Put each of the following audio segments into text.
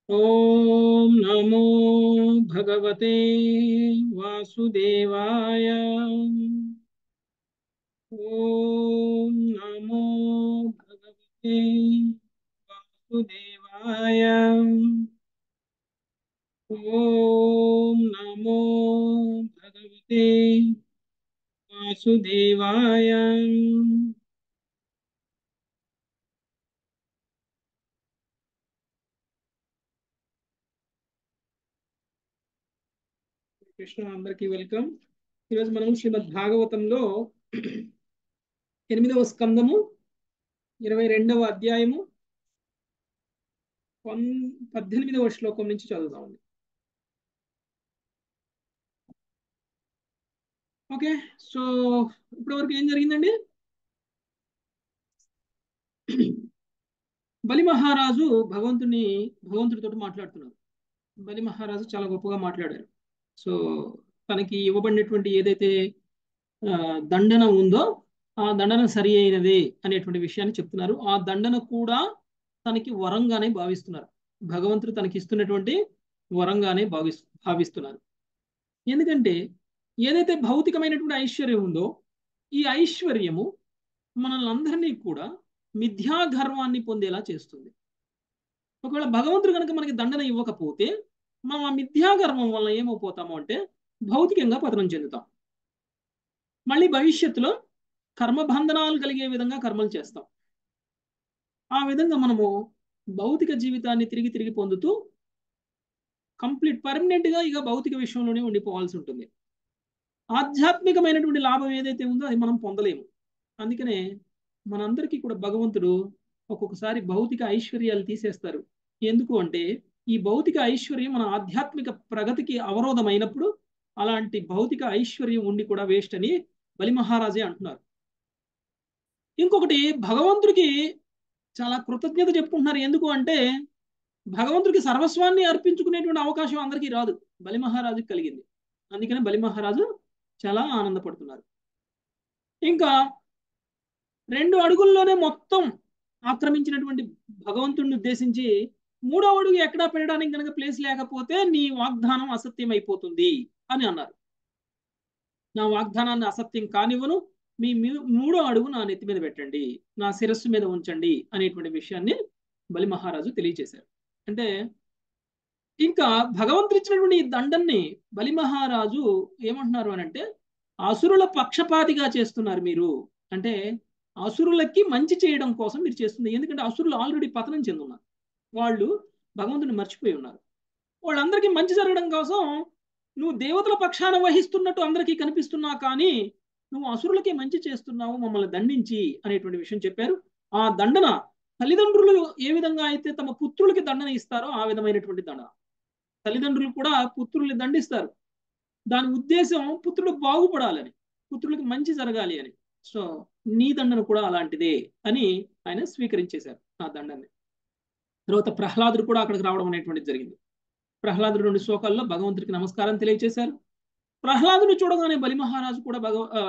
ओम नमो भगवते वासुदेवाय। ओम नमो भगवते वासुदेवाय। ओम नमो भगवते वासुदेवाय। కృష్ణ అందరికీ వెల్కమ్. ఈరోజు మనం శ్రీమద్ భాగవతంలో 8వ స్కందము 22వ అధ్యాయము 18వ శ్లోకం నుంచి చదువుదామండి. ఓకే, సో ఇప్పటి వరకు ఏం జరిగిందండి? బలి మహారాజు భగవంతుడితో మాట్లాడుతున్నారు. బలి మహారాజు చాలా గొప్పగా మాట్లాడారు. సో తనకి ఇవ్వబడినటువంటి ఏదైతే దండన ఉందో ఆ దండన సరి అయినది అనేటువంటి విషయాన్ని చెప్తున్నారు. ఆ దండన కూడా తనకి వరంగానే భావిస్తున్నారు. భగవంతుడు తనకి ఇస్తున్నటువంటి వరంగానే భావిస్తున్నారు. ఎందుకంటే ఏదైతే భౌతికమైనటువంటి ఐశ్వర్యం ఉందో ఈ ఐశ్వర్యము మనల్ని అందరినీ కూడా మిథ్యా గర్వాన్ని పొందేలా చేస్తుంది. ఒకవేళ భగవంతుడు కనుక మనకి దండన ఇవ్వకపోతే మనం ఆ మిథ్యా గర్వం వల్ల ఏమైపోతాము అంటే భౌతికంగా పతనం చెందుతాం. మళ్ళీ భవిష్యత్తులో కర్మబంధనాలు కలిగే విధంగా కర్మలు చేస్తాం. ఆ విధంగా మనము భౌతిక జీవితాన్ని తిరిగి తిరిగి పొందుతూ పర్మనెంట్ గా ఇక భౌతిక విషయంలోనే ఉండిపోవాల్సి ఉంటుంది. ఆధ్యాత్మికమైనటువంటి లాభం ఏదైతే ఉందో అది మనం పొందలేము. అందుకనే మనందరికీ కూడా భగవంతుడు ఒక్కొక్కసారి భౌతిక ఐశ్వర్యాలు తీసేస్తారు. ఎందుకు అంటే ఈ భౌతిక ఐశ్వర్యం మన ఆధ్యాత్మిక ప్రగతికి అవరోధమైనప్పుడు అలాంటి భౌతిక ఐశ్వర్యం ఉండి కూడా వేస్ట్ అని బలి మహారాజే అంటున్నారు. ఇంకొకటి, భగవంతుడికి చాలా కృతజ్ఞత చెప్పుకుంటున్నారు. ఎందుకు అంటే భగవంతుడికి సర్వస్వాన్ని అర్పించుకునేటువంటి అవకాశం అందరికీ రాదు, బలి మహారాజుకి కలిగింది. అందుకనే బలి మహారాజు చాలా ఆనందపడుతున్నారు. ఇంకా 2 అడుగుల్లోనే మొత్తం ఆక్రమించినటువంటి భగవంతుడిని ఉద్దేశించి 3వ అడుగు ఎక్కడా పెట్టడానికి కనుక ప్లేస్ లేకపోతే నీ వాగ్దానం అసత్యం అయిపోతుంది అని అన్నారు. నా వాగ్దానాన్ని అసత్యం కానివ్వను, మీ 3వ అడుగు నా నెత్తి మీద పెట్టండి, నా శిరస్సు మీద ఉంచండి అనేటువంటి విషయాన్ని బలి మహారాజు తెలియచేశారు. అంటే ఇంకా భగవంతుడు ఇచ్చినటువంటి ఈ దండన్ని బలి మహారాజు ఏమంటున్నారు అని అంటే అసురుల పక్షపాతిగా చేస్తున్నారు మీరు. అంటే అసురులకి మంచి చేయడం కోసం మీరు చేస్తుంది. ఎందుకంటే అసురులు ఆల్రెడీ పతనం చెందున్నారు, వాళ్ళు భగవంతుని మర్చిపోయి ఉన్నారు. వాళ్ళందరికీ మంచి జరగడం కోసం నువ్వు దేవతల పక్షాన వహిస్తున్నట్టు అందరికీ కనిపిస్తున్నా కానీ నువ్వు అసురులకి మంచి చేస్తున్నావు మమ్మల్ని దండించి అనేటువంటి విషయం చెప్పారు. ఆ దండన తల్లిదండ్రులు ఏ విధంగా అయితే తమ పుత్రులకి దండన ఇస్తారో ఆ విధమైనటువంటి దండన. తల్లిదండ్రులు కూడా పుత్రుల్ని దండిస్తారు. దాని ఉద్దేశం పుత్రులు బాగుపడాలని, పుత్రులకి మంచి జరగాలి అని. సో నీ దండన కూడా అలాంటిదే అని ఆయన స్వీకరించేశారు ఆ దండాన్ని. తర్వాత ప్రహ్లాదుడు కూడా అక్కడికి రావడం అనేటువంటిది జరిగింది. ప్రహ్లాదుడు 2 శ్లోకాల్లో భగవంతుడికి నమస్కారం తెలియజేశారు. ప్రహ్లాదుని చూడగానే బలి మహారాజు కూడా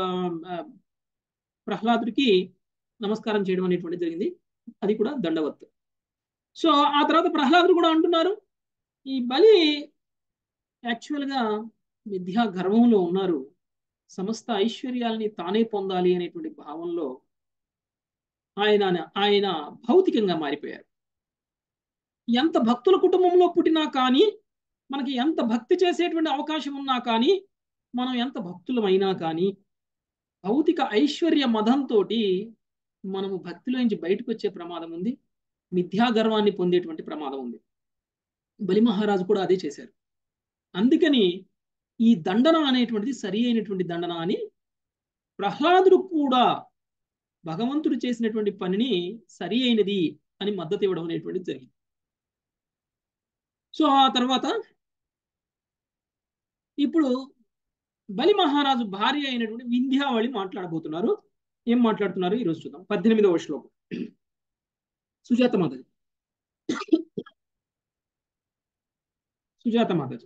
ప్రహ్లాదుడికి నమస్కారం చేయడం అనేటువంటిది జరిగింది. అది కూడా దండవత్. సో ఆ తర్వాత ప్రహ్లాదుడు కూడా అంటున్నారు, ఈ బలి యాక్చువల్గా విద్యా గర్వంలో ఉన్నారు, సమస్త ఐశ్వర్యాల్ని తానే పొందాలి అనేటువంటి భావంలో ఆయన ఆయన భౌతికంగా మారిపోయారు. ఎంత భక్తుల కుటుంబంలో పుట్టినా కానీ, మనకి ఎంత భక్తి చేసేటువంటి అవకాశం ఉన్నా కానీ, మనం ఎంత భక్తులమైనా కానీ భౌతిక ఐశ్వర్య మదంతో మనము భక్తిలో నుంచి బయటకు వచ్చే ప్రమాదం ఉంది, మిథ్యా గర్వాన్ని పొందేటువంటి ప్రమాదం ఉంది. బలి మహారాజు కూడా అదే చేశారు. అందుకని ఈ దండన అనేటువంటిది సరి అయినటువంటి దండన అని ప్రహ్లాదుడు కూడా భగవంతుడు చేసినటువంటి పనిని సరి అయినది అని మద్దతు ఇవ్వడం అనేటువంటిది జరిగింది. సో ఆ తర్వాత ఇప్పుడు బలి మహారాజు భార్య అయినటువంటి వింధ్యావళి మాట్లాడబోతున్నారు. ఏం మాట్లాడుతున్నారు ఈరోజు చూద్దాం. 18వ శ్లోకం. సుజాత మాతాజీ. సుజాత మాతాజీ.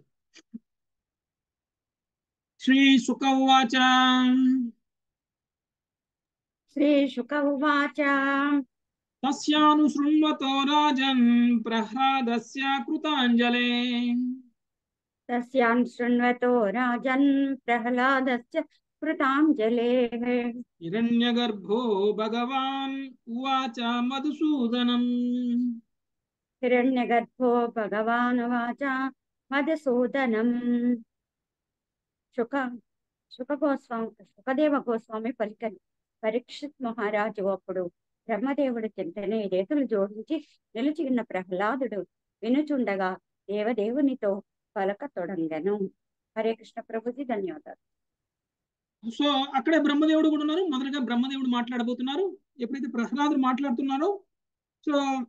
శ్రీ శుక ఉవాచ. श्रीशुक उवाच తస్యానుశృణ్వతో రాజన్ ప్రహ్లాదస్య కృతాంజలే. తస్యాన్ శృణ్వతో రాజన్ ప్రహ్లాదస్య కృతాంజలేః. హిరణ్యగర్భో భగవాన్ ఉవాచ మధుసూదనం. హిరణ్యగర్భో భగవాన్ వాచ మధుసూదనం. సుఖదేవ గోస్వామి పలికను. పరీక్షిత్ మహారాజు అప్పుడు బ్రహ్మదేవుడి చింతనే రేతులు జోడించి నిలిచి ఉన్న ప్రహ్లాదుడు వినుచుండగా దేవదేవునితో పలకతొడంగెను. హరే కృష్ణ ప్రభుజీ, ధన్యవాదాలు. సో అక్కడే బ్రహ్మదేవుడు కూడా ఉన్నారు. మొదటగా బ్రహ్మదేవుడు మాట్లాడబోతున్నారు. ఎప్పుడైతే ప్రహ్లాదుడు మాట్లాడుతున్నారో, సో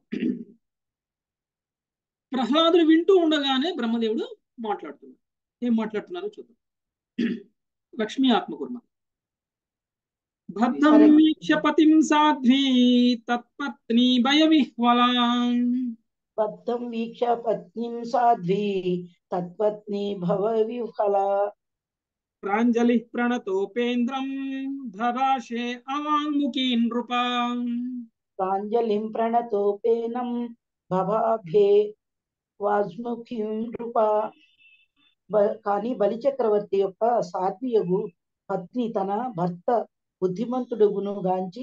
ప్రహ్లాదుడు వింటూ ఉండగానే బ్రహ్మదేవుడు మాట్లాడుతున్నారు. ఏం మాట్లాడుతున్నారో చూద్దాం. లక్ష్మీ ఆత్మకుర్మ. భద్రం వీక్ష్య పతిం సాధ్వీ తత్పత్ని భయ విహ్వలాం. బద్ధం వీక్ష పత్నిం సాధ్వీ తత్పత్ని భవ విహ్వలా. ప్రాంజలి ప్రణతోపేంద్రం ధరాశే అవాంగ్ముఖీ నృపాం. ప్రాంజలిం ప్రణతోపేనం భవాభే వాజ్ముఖీం నృప. కానీ బలిచక్రవర్తి యొక్క సాత్వియగు పత్ని తన భర్త బుద్ధిమంతుడుగును గాంచి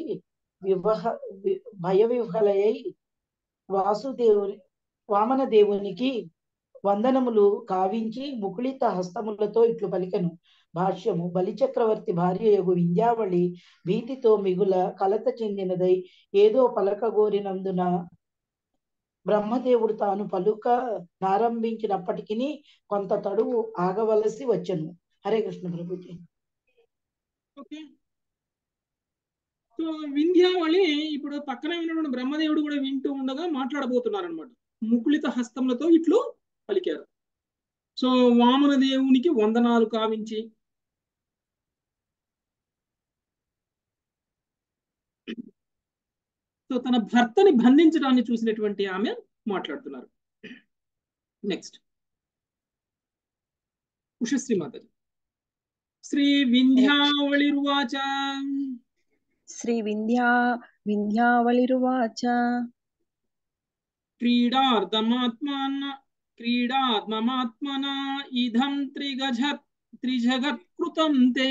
భయ విహ్వలయ్యి వామనదేవునికి వందనములు కావించి ముకుళిత హస్తములతో ఇట్లు పలికెను. భాష్యము. బలిచక్రవర్తి భార్యయగు వింధ్యావళి భీతితో మిగుల కలత చెందినదై ఏదో పలకగోరినందున బ్రహ్మదేవుడు తాను పలుక ప్రారంభించినప్పటికీ కొంత తడువు ఆగవలసి వచ్చెను. హరే కృష్ణ ప్రభుజీ. ఓకే. సో వింధ్యావళి ఇప్పుడు పక్కనే ఉన్నటువంటి బ్రహ్మదేవుడు కూడా వింటూ ఉండగా మాట్లాడబోతున్నారు అనమాట. ముకుళిత హస్తములతో ఇట్లు పలికారు. సో వామన దేవునికి వందనాలు కావించి సో తన భర్తని బంధించడాన్ని చూసినటువంటి ఆమె మాట్లాడుతున్నారు. నెక్స్ట్ ఉషశ్రీ మాతాజీ. శ్రీ వింధ్యావళిర్వాచ. శ్రీ వింధ్యావళిరువాచ. క్రీడాత్మమాత్మనా ఇదం త్రిజగత్కృతం తే.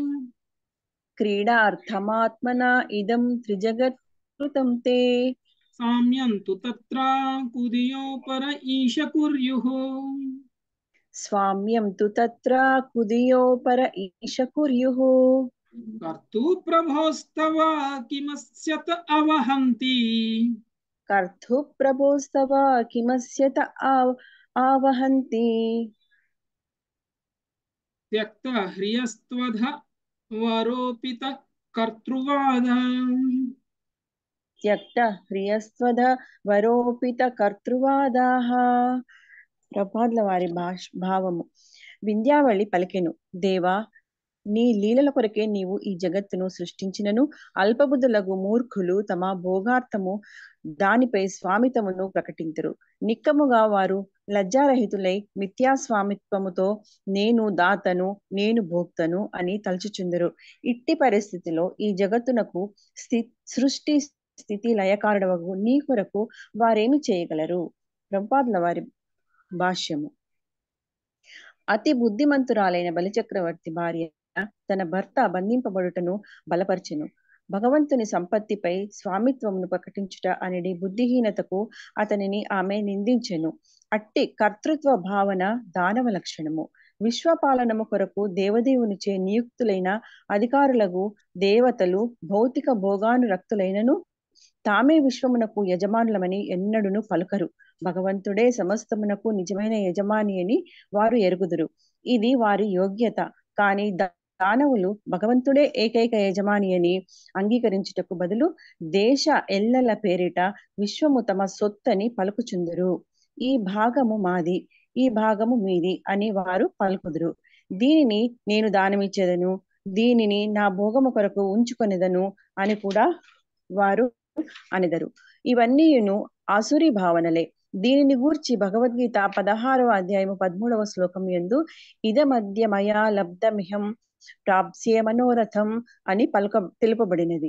క్రీడార్థమాత్మనా ఇదం త్రిజగత్కృతం తే. సామ్యం తు తత్ర కుదియోపర ఈశ కుర్యుః. స్వామ్యం తు తత్ర కుదియోపర ఈశ కుర్యుః. కర్తు ప్రభోస్తవ కిమస్యత అవహంతి. కర్తు ప్రభోస్తవ కిమస్యత ఆవహంతి. త్యక్త హ్రియస్త్వధ వరోపిత కర్తృవాద. త్యక్త హ్రియస్త్వధ వరోపిత కర్తృవాదాః. ప్రభాద్ల వారి భావము. వింధ్యావళి పలికెను. దేవా, నీ లీలల కొరకే నీవు ఈ జగత్తును సృష్టించినను అల్పబుద్ధులకు మూర్ఖులు తమ భోగార్థము దానిపై స్వామిత్వమును ప్రకటింతురు. నిక్కముగా వారు లజ్జారహితులై మిథ్యాస్వామిత్వముతో నేను దాతను, నేను భోక్తను అని తలుచుచుందరు. ఇట్టి పరిస్థితిలో ఈ జగత్తునకు సృష్టి స్థితి లయకారణకు నీ కొరకు వారేమి చేయగలరు? ప్రభుపాదుల వారి భాష్యము. అతి బుద్ధిమంతురాలైన బలిచక్రవర్తి భార్య తన భర్త బంధింపబడుటను బలపరచెను. భగవంతుని సంపత్తిపై స్వామిత్వమును ప్రకటించుట అనేది బుద్ధిహీనతకు అతనిని ఆమె నిందించెను. అట్టి కర్తృత్వ భావన దానవ లక్షణము. విశ్వపాలనము కొరకు దేవదేవునిచే నియుక్తులైన అధికారులకు దేవతలు భౌతిక భోగానురక్తులైనను తామే విశ్వమునకు యజమానులమని ఎన్నడును పలుకరు. భగవంతుడే సమస్తమునకు నిజమైన యజమాని అని వారు ఎరుగుదురు. ఇది వారి యోగ్యత. కానీ దానవులు భగవంతుడే ఏకైక యజమాని అని అంగీకరించుటకు బదులు దేశ ఎల్లల పేరిట విశ్వము తమ సొత్తని పలుకుచుందురు. ఈ భాగము మాది, ఈ భాగము మీది అని వారు పలుకుదురు. దీనిని నేను దానమిచ్చేదను, దీనిని నా భోగము కొరకు ఉంచుకొనేదను అని కూడా వారు అనెదరు. ఇవన్నీయును ఆసురీ భావనలే. దీనిని గూర్చి భగవద్గీత 16వ అధ్యాయము 13వ శ్లోకం యందు ఇదమద్య మయా లబ్ధమిహం ప్రాప్స్యే మనోరథం అని తెలుపబడినది.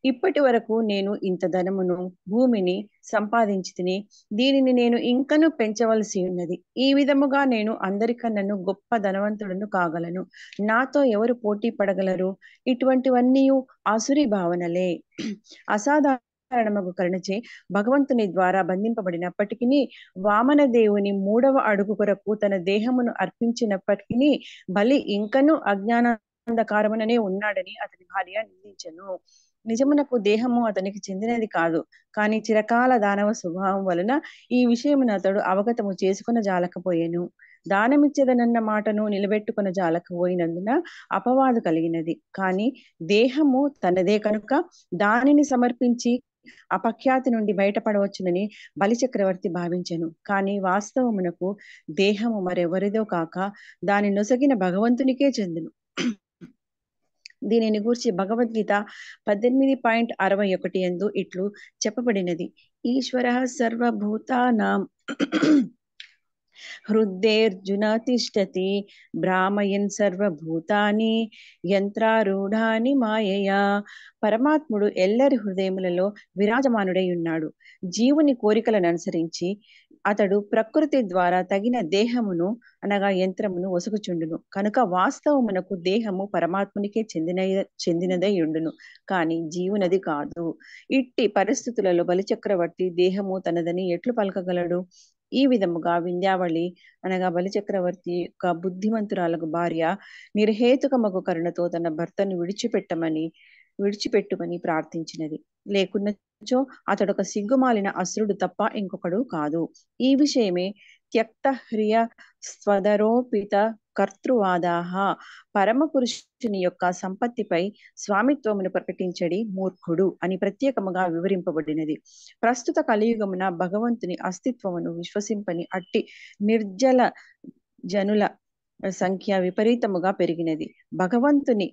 ఇప్పటి వరకు నేను ఇంత ధనమును భూమిని సంపాదించి తిని దీనిని నేను ఇంకను పెంచవలసి ఉన్నది. ఈ విధముగా నేను అందరికన్నను గొప్ప ధనవంతుడను కాగలను. నాతో ఎవరు పోటీ పడగలరు? ఇటువంటివన్నీ ఆసురి భావనలే. అసాధారణమగు కరుణచే భగవంతుని ద్వారా బంధింపబడినప్పటికీ వామన దేవుని 3వ అడుగు కొరకు తన దేహమును అర్పించినప్పటికీ బలి ఇంకను అజ్ఞానాంధకారముననే ఉన్నాడని అతని భార్య నిందించెను. నిజమునకు దేహము అతనికి చెందినది కాదు, కానీ చిరకాల దానవ స్వభావం వలన ఈ విషయమును అతడు అవగతము చేసుకున్న జాలకపోయెను. దానమిచ్చేదనన్న మాటను నిలబెట్టుకున్న జాలకపోయినందున అపవాదు కలిగినది. కానీ దేహము తనదే కనుక దానిని సమర్పించి అపఖ్యాతి నుండి బయటపడవచ్చునని బలిచక్రవర్తి భావించెను. కానీ వాస్తవమునకు దేహము మరెవరిదో కాక దాని నొసగిన భగవంతునికే చెందును. దీనిని గూర్చి భగవద్గీత 18.61 యందు ఇట్లు చెప్పబడినది: ఈశ్వరః సర్వభూతానాం హృదేర్జున తిష్టతి భ్రామయన్ సర్వభూతాని యంత్రారూఢాని మాయయా. పరమాత్ముడు ఎల్లరి హృదయములలో విరాజమానుడై ఉన్నాడు. జీవుని కోరికలను అనుసరించి అతడు ప్రకృతి ద్వారా తగిన దేహమును అనగా యంత్రమును ఒసుగుచుండును. కనుక వాస్తవమునకు దేహము పరమాత్మునికే చెందినదై ఉండును, కానీ జీవునది కాదు. ఇట్టి పరిస్థితులలో బలిచక్రవర్తి దేహము తనదని ఎట్లు పలకగలడు? ఈ విధముగా వింధ్యావళి అనగా బలిచక్రవర్తి యొక్క బుద్ధిమంతురాలకు భార్య నిర్హేతుకమగు కరుణతో తన భర్తను విడిచిపెట్టుమని ప్రార్థించినది. లేకున్నచో అతడొక సిగ్గుమాలిన అసురుడు తప్ప ఇంకొకడు కాదు. ఈ విషయమే త్యక్త హ్రియ స్వదరోపిత కర్తృవాదాహ పరమ పురుషుని యొక్క సంపత్తిపై స్వామిత్వమును ప్రకటించడి మూర్ఖుడు అని ప్రత్యేకముగా వివరింపబడినది. ప్రస్తుత కలియుగమున భగవంతుని అస్తిత్వమును విశ్వసింపని అట్టి నిర్జల జనుల సంఖ్య విపరీతముగా పెరిగినది. భగవంతుని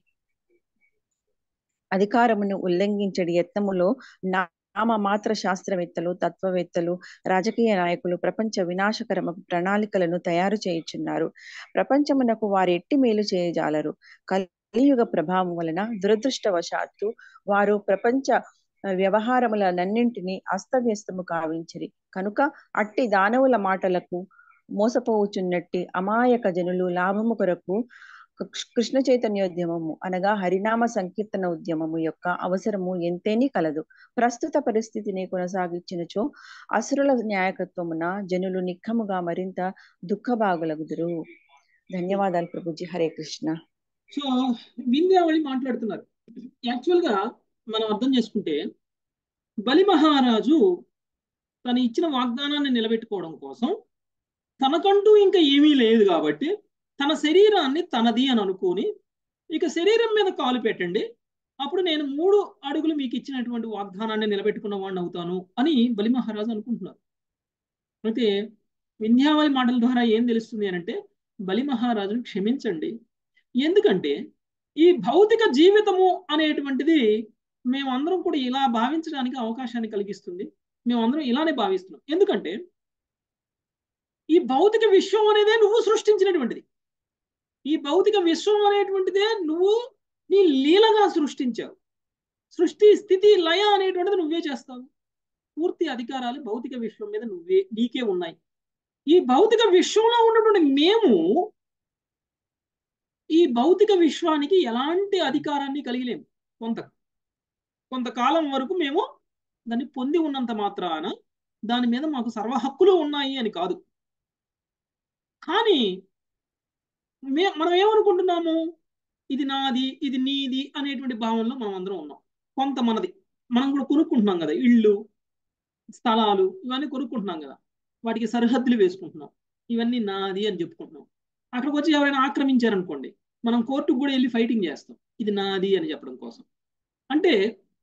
అధికారమును ఉల్లంఘించడి యత్నములో నామ మాత్ర శాస్త్రవేత్తలు, తత్వవేత్తలు, రాజకీయ నాయకులు ప్రపంచ వినాశకరము ప్రణాళికలను తయారు చేయుచున్నారు. ప్రపంచమునకు వారు ఎట్టి మేలు చేయజాలరు. కలియుగ ప్రభావం వలన దురదృష్టవశాత్తు వారు ప్రపంచ వ్యవహారములనన్నింటినీ అస్తవ్యస్తము కావించిరి. కనుక అట్టి దానవుల మాటలకు మోసపోవుచున్నట్టి అమాయక జనులు లాభము కొరకు కృష్ణ చైతన్యోద్యమము అనగా హరినామ సంకీర్తన ఉద్యమము యొక్క అవసరము ఎంతేనీ కలదు. ప్రస్తుత పరిస్థితిని కొనసాగించినచో అసురుల న్యాయకత్వమున జనులు నిఖముగా మరింత దుఃఖభాగులగుదురు. ధన్యవాదాలు ప్రభుజీ. హరే కృష్ణ. సో వింధ్యావళి మాట్లాడుతున్నారు. యాక్చువల్ గా మనం అర్థం చేసుకుంటే బలి మహారాజు తను ఇచ్చిన వాగ్దానాన్ని నిలబెట్టుకోవడం కోసం తనకంటూ ఇంకా ఏమీ లేదు కాబట్టి తన శరీరాన్ని తనది అని అనుకుని ఇక శరీరం మీద కాలు పెట్టండి, అప్పుడు నేను 3 అడుగులు మీకు ఇచ్చినటువంటి వాగ్దానాన్ని నిలబెట్టుకున్న వాడిని అవుతాను అని బలి మహారాజు అనుకుంటున్నారు. అయితే వింధ్యావళి మాటల ద్వారా ఏం తెలుస్తుంది అంటే బలి మహారాజును క్షమించండి. ఎందుకంటే ఈ భౌతిక జీవితము అనేటువంటిది మేమందరం కూడా ఇలా భావించడానికి అవకాశాన్ని కలిగిస్తుంది. మేమందరం ఇలానే భావిస్తున్నాం. ఎందుకంటే ఈ భౌతిక విశ్వం అనేదే నువ్వు సృష్టించినటువంటిది. ఈ భౌతిక విశ్వం అనేటువంటిదే నువ్వు నీ లీలగా సృష్టించావు. సృష్టి, స్థితి, లయ అనేటువంటిది నువ్వే చేస్తావు. పూర్తి అధికారాలు భౌతిక విశ్వం మీద నీకే ఉన్నాయి. ఈ భౌతిక విశ్వంలో ఉన్నటువంటి మేము ఈ భౌతిక విశ్వానికి ఎలాంటి అధికారాన్ని కలిగిలేము. కొంతకాలం వరకు మేము దాన్ని పొంది ఉన్నంత మాత్రాన దాని మీద మాకు సర్వ హక్కులు ఉన్నాయి అని కాదు. కానీ మనం ఏమనుకుంటున్నాము, ఇది నాది, ఇది నీది అనేటువంటి భావనలో మనం అందరం ఉన్నాం. కొంత మనది మనం కూడా కొనుక్కుంటున్నాం కదా, ఇళ్ళు, స్థలాలు ఇవన్నీ కొనుక్కుంటున్నాం కదా, వాటికి సరిహద్దులు వేసుకుంటున్నాం. ఇవన్నీ నాది అని చెప్పుకుంటున్నాం. అక్కడికి వచ్చి ఎవరైనా ఆక్రమించారనుకోండి, మనం కోర్టుకు కూడా వెళ్ళి ఫైటింగ్ చేస్తాం ఇది నాది అని చెప్పడం కోసం. అంటే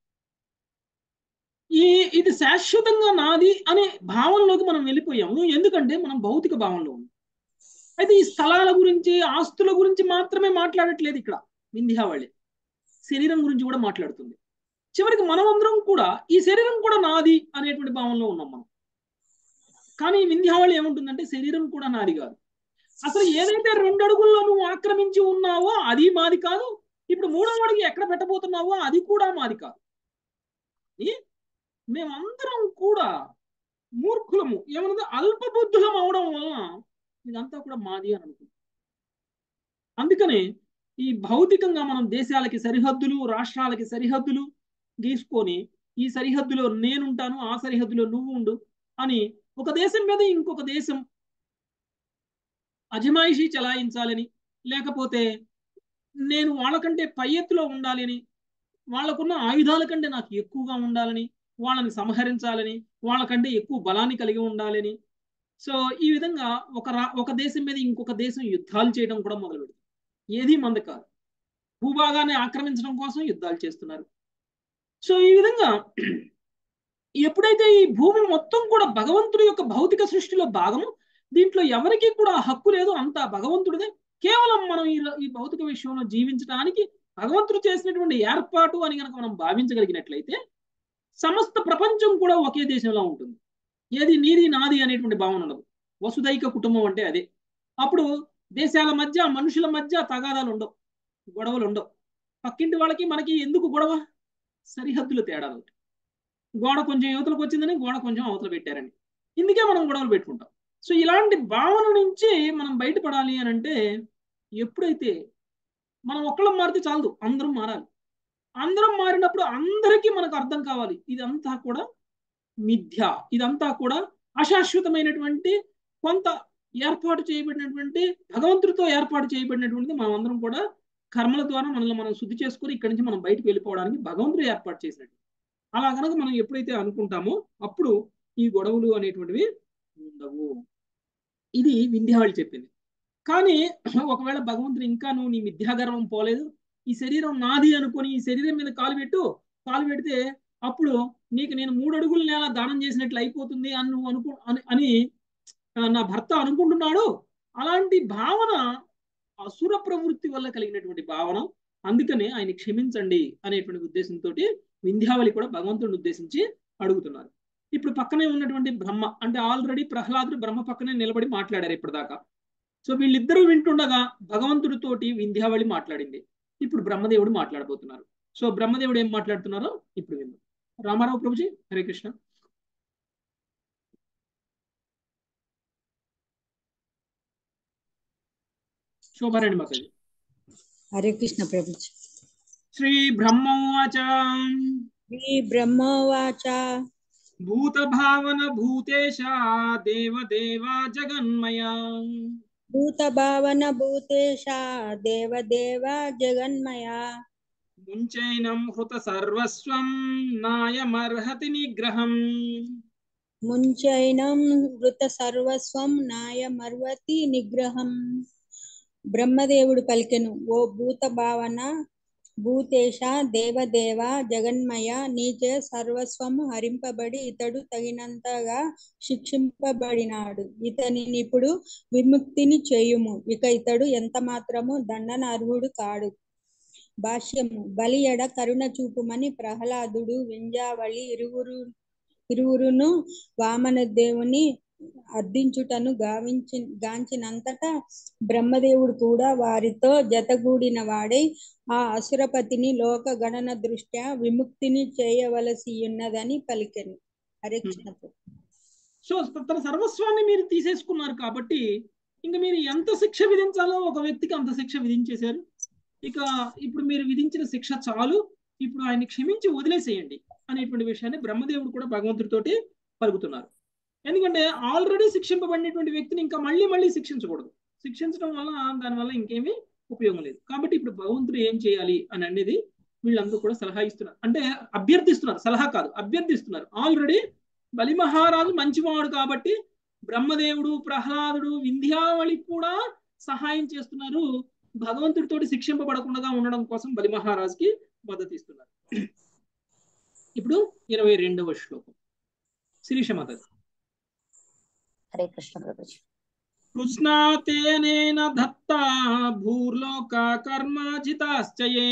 ఇది శాశ్వతంగా నాది అనే భావనలోకి మనం వెళ్ళిపోయాము. ఎందుకంటే మనం భౌతిక భావనలో ఉన్నాం. అయితే ఈ స్థలాల గురించి, ఆస్తుల గురించి మాత్రమే మాట్లాడట్లేదు ఇక్కడ వింధ్యావళి, శరీరం గురించి కూడా మాట్లాడుతుంది. చివరికి మనమందరం కూడా ఈ శరీరం కూడా నాది అనేటువంటి భావనలో ఉన్నాం మనం. కానీ వింధ్యావళి ఏముంటుందంటే శరీరం కూడా నాది కాదు. అసలు ఏదైతే 2 అడుగుల్లో నువ్వు ఆక్రమించి ఉన్నావో అది మాది కాదు. ఇప్పుడు 3వ అడుగు ఎక్కడ పెట్టబోతున్నావో అది కూడా మాది కాదు. కానీ మేమందరం కూడా మూర్ఖులము, ఏమన్నది అల్పబుద్ధులం అవడం వలన ఇదంతా కూడా మాది అని అనుకుంటాం. అందుకనే ఈ భౌతికంగా మనం దేశాలకి సరిహద్దులు, రాష్ట్రాలకి సరిహద్దులు గీసుకొని ఈ సరిహద్దులో నేనుంటాను, ఆ సరిహద్దులో నువ్వు ఉండు అని ఒక దేశం మీద ఇంకొక దేశం అజమాయిషీ చలాయించాలని, లేకపోతే నేను వాళ్ళకంటే పై ఎత్తులో ఉండాలి అని, వాళ్ళకున్న ఆయుధాల కంటే నాకు ఎక్కువగా ఉండాలని, వాళ్ళని సంహరించాలని, వాళ్ళకంటే ఎక్కువ బలాన్ని కలిగి ఉండాలని, సో ఈ విధంగా ఒక దేశం మీద ఇంకొక దేశం యుద్ధాలు చేయడం కూడా మొదలు పెడుతుంది. ఏది మంద కాదు, భూభాగాన్ని ఆక్రమించడం కోసం యుద్ధాలు చేస్తున్నారు. సో ఈ విధంగా ఎప్పుడైతే ఈ భూమి మొత్తం కూడా భగవంతుడి యొక్క భౌతిక సృష్టిలో భాగము, దీంట్లో ఎవరికీ కూడా హక్కు లేదు, అంతా భగవంతుడిదే. కేవలం మనం ఈ భౌతిక విషయంలో జీవించడానికి భగవంతుడు చేసినటువంటి ఏర్పాటు అని కనుక మనం భావించగలిగినట్లయితే సమస్త ప్రపంచం కూడా ఒకే దేశంలో ఉంటుంది. ఏది నీది నాది అనేటువంటి భావన ఉండదు. వసుదైక కుటుంబం అంటే అదే. అప్పుడు దేశాల మధ్య, మనుషుల మధ్య తగాదాలు ఉండవు, గొడవలు ఉండవు. పక్కింటి వాళ్ళకి మనకి ఎందుకు గొడవ? సరిహద్దులు తేడాలు. గోడ కొంచెం యువతలకు వచ్చిందని గోడ కొంచెం అవతల పెట్టారని, ఇందుకే మనం గొడవలు పెట్టుకుంటాం. సో ఇలాంటి భావన నుంచి మనం బయటపడాలి అని అంటే ఎప్పుడైతే మనం ఒక్కళ్ళం మారితే చాలదు, అందరం మారాలి. అందరం మారినప్పుడు అందరికీ మనకు అర్థం కావాలి ఇదంతా కూడా మిథ్య, ఇదంతా కూడా అశాశ్వతమైనటువంటి, కొంత ఏర్పాటు చేయబడినటువంటి, భగవంతుడితో ఏర్పాటు చేయబడినటువంటిది. మనం అందరం కూడా కర్మల ద్వారా మనల్ని మనం శుద్ధి చేసుకొని ఇక్కడి నుంచి మనం బయటకు వెళ్ళిపోవడానికి భగవంతుడు ఏర్పాటు చేసినట్టు. అలా కనుక మనం ఎప్పుడైతే అనుకుంటామో అప్పుడు ఈ గొడవలు అనేటువంటివి ఉండవు. ఇది వింధ్యావళి చెప్పింది. కానీ ఒకవేళ భగవంతుడు ఇంకా నువ్వు నీ మిథ్యాగర్వం పోలేదు, ఈ శరీరం నాది అనుకొని ఈ శరీరం మీద కాలు పెడితే అప్పుడు నీకు నేను 3 అడుగుల నేల దానం చేసినట్లు అయిపోతుంది అని నువ్వు అని నా భర్త అనుకుంటున్నాడు. అలాంటి భావన అసుర ప్రవృత్తి వల్ల కలిగినటువంటి భావన. అందుకనే ఆయన క్షమించండి అనేటువంటి ఉద్దేశంతో వింధ్యావళి కూడా భగవంతుడిని ఉద్దేశించి అడుగుతున్నారు. ఇప్పుడు పక్కనే ఉన్నటువంటి బ్రహ్మ, అంటే ఆల్రెడీ ప్రహ్లాదుడు బ్రహ్మ పక్కనే నిలబడి మాట్లాడారు ఇప్పటిదాకా. సో వీళ్ళిద్దరూ వింటుండగా భగవంతుడితోటి వింధ్యావళి మాట్లాడింది. ఇప్పుడు బ్రహ్మదేవుడు మాట్లాడబోతున్నారు. సో బ్రహ్మదేవుడు ఏం మాట్లాడుతున్నారో ఇప్పుడు విందాం. రామారావు ప్రభుజీ, హరే కృష్ణ. శోభారాణి మాతాజీ. హరే కృష్ణ ప్రభుజీ. శ్రీ బ్రహ్మోవాచ. శ్రీ బ్రహ్మోవాచ. భూత భావన భూతేశ దేవదేవ జగన్మయ. భూత భావన భూతేశ దేవదేవ జగన్మయ. ముంచైనం హృత సర్వస్వం నాయమర్హతి నిగ్రహం. ముంచైనం హృత సర్వస్వం నాయమర్వతి నిగ్రహం. బ్రహ్మదేవుడు పలికెను, ఓ భూత భావన భూతేశ దేవదేవ జగన్మయ, నీచే సర్వస్వము హరింపబడి ఇతడు తగినంతగా శిక్షింపబడినాడు. ఇతనిని ఇప్పుడు విముక్తిని చేయుము, ఇక ఇతడు ఎంత మాత్రము దండన అర్హుడు కాడు. భాష్యము. బలి ఎడ కరుణ చూపుమని ప్రహ్లాదుడు, వింధ్యావళి ఇరువురును వామనదేవుని అర్థించుటను గాంచినంతటా బ్రహ్మదేవుడు కూడా వారితో జతగూడిన వాడై ఆ అసురపతిని లోక గణన దృష్ట్యా విముక్తిని చేయవలసి ఉన్నదని పలికెను. హరే కృష్ణ. సో తన సర్వస్వాన్ని మీరు తీసేసుకున్నారు కాబట్టి ఇంకా మీరు ఎంత శిక్ష విధించాలో ఒక వ్యక్తికి అంత శిక్ష విధించేశారు. ఇక ఇప్పుడు మీరు విధించిన శిక్ష చాలు, ఇప్పుడు ఆయన్ని క్షమించి వదిలేసేయండి అనేటువంటి విషయాన్ని బ్రహ్మదేవుడు కూడా భగవంతుడితోటి పలుకుతున్నారు. ఎందుకంటే ఆల్రెడీ శిక్షింపబడినటువంటి వ్యక్తిని ఇంకా మళ్ళీ శిక్షించకూడదు. శిక్షించడం వల్ల దానివల్ల ఇంకేమీ ఉపయోగం లేదు. కాబట్టి ఇప్పుడు భగవంతుడు ఏం చేయాలి అని అనేది వీళ్ళందరూ కూడా సలహా ఇస్తున్నారు, అంటే అభ్యర్థిస్తున్నారు. సలహా కాదు, అభ్యర్థిస్తున్నారు. ఆల్రెడీ బలి మహారాజు మంచివాడు కాబట్టి బ్రహ్మదేవుడు, ప్రహ్లాదుడు, వింధ్యావళి కూడా సహాయం చేస్తున్నారు. భగవంతుడితోటి శిక్షింపబడకుండా ఉండడం కోసం బలి మహారాజుకి మద్దతు ఇస్తున్నారు. ఇప్పుడు 22వ శ్లోకం. శిరీష మాత. హరే కృష్ణ ప్రభుజీ. కృష్ణాతేనేన దత్తా భూర్లోక కర్మాజితాశ్చయే.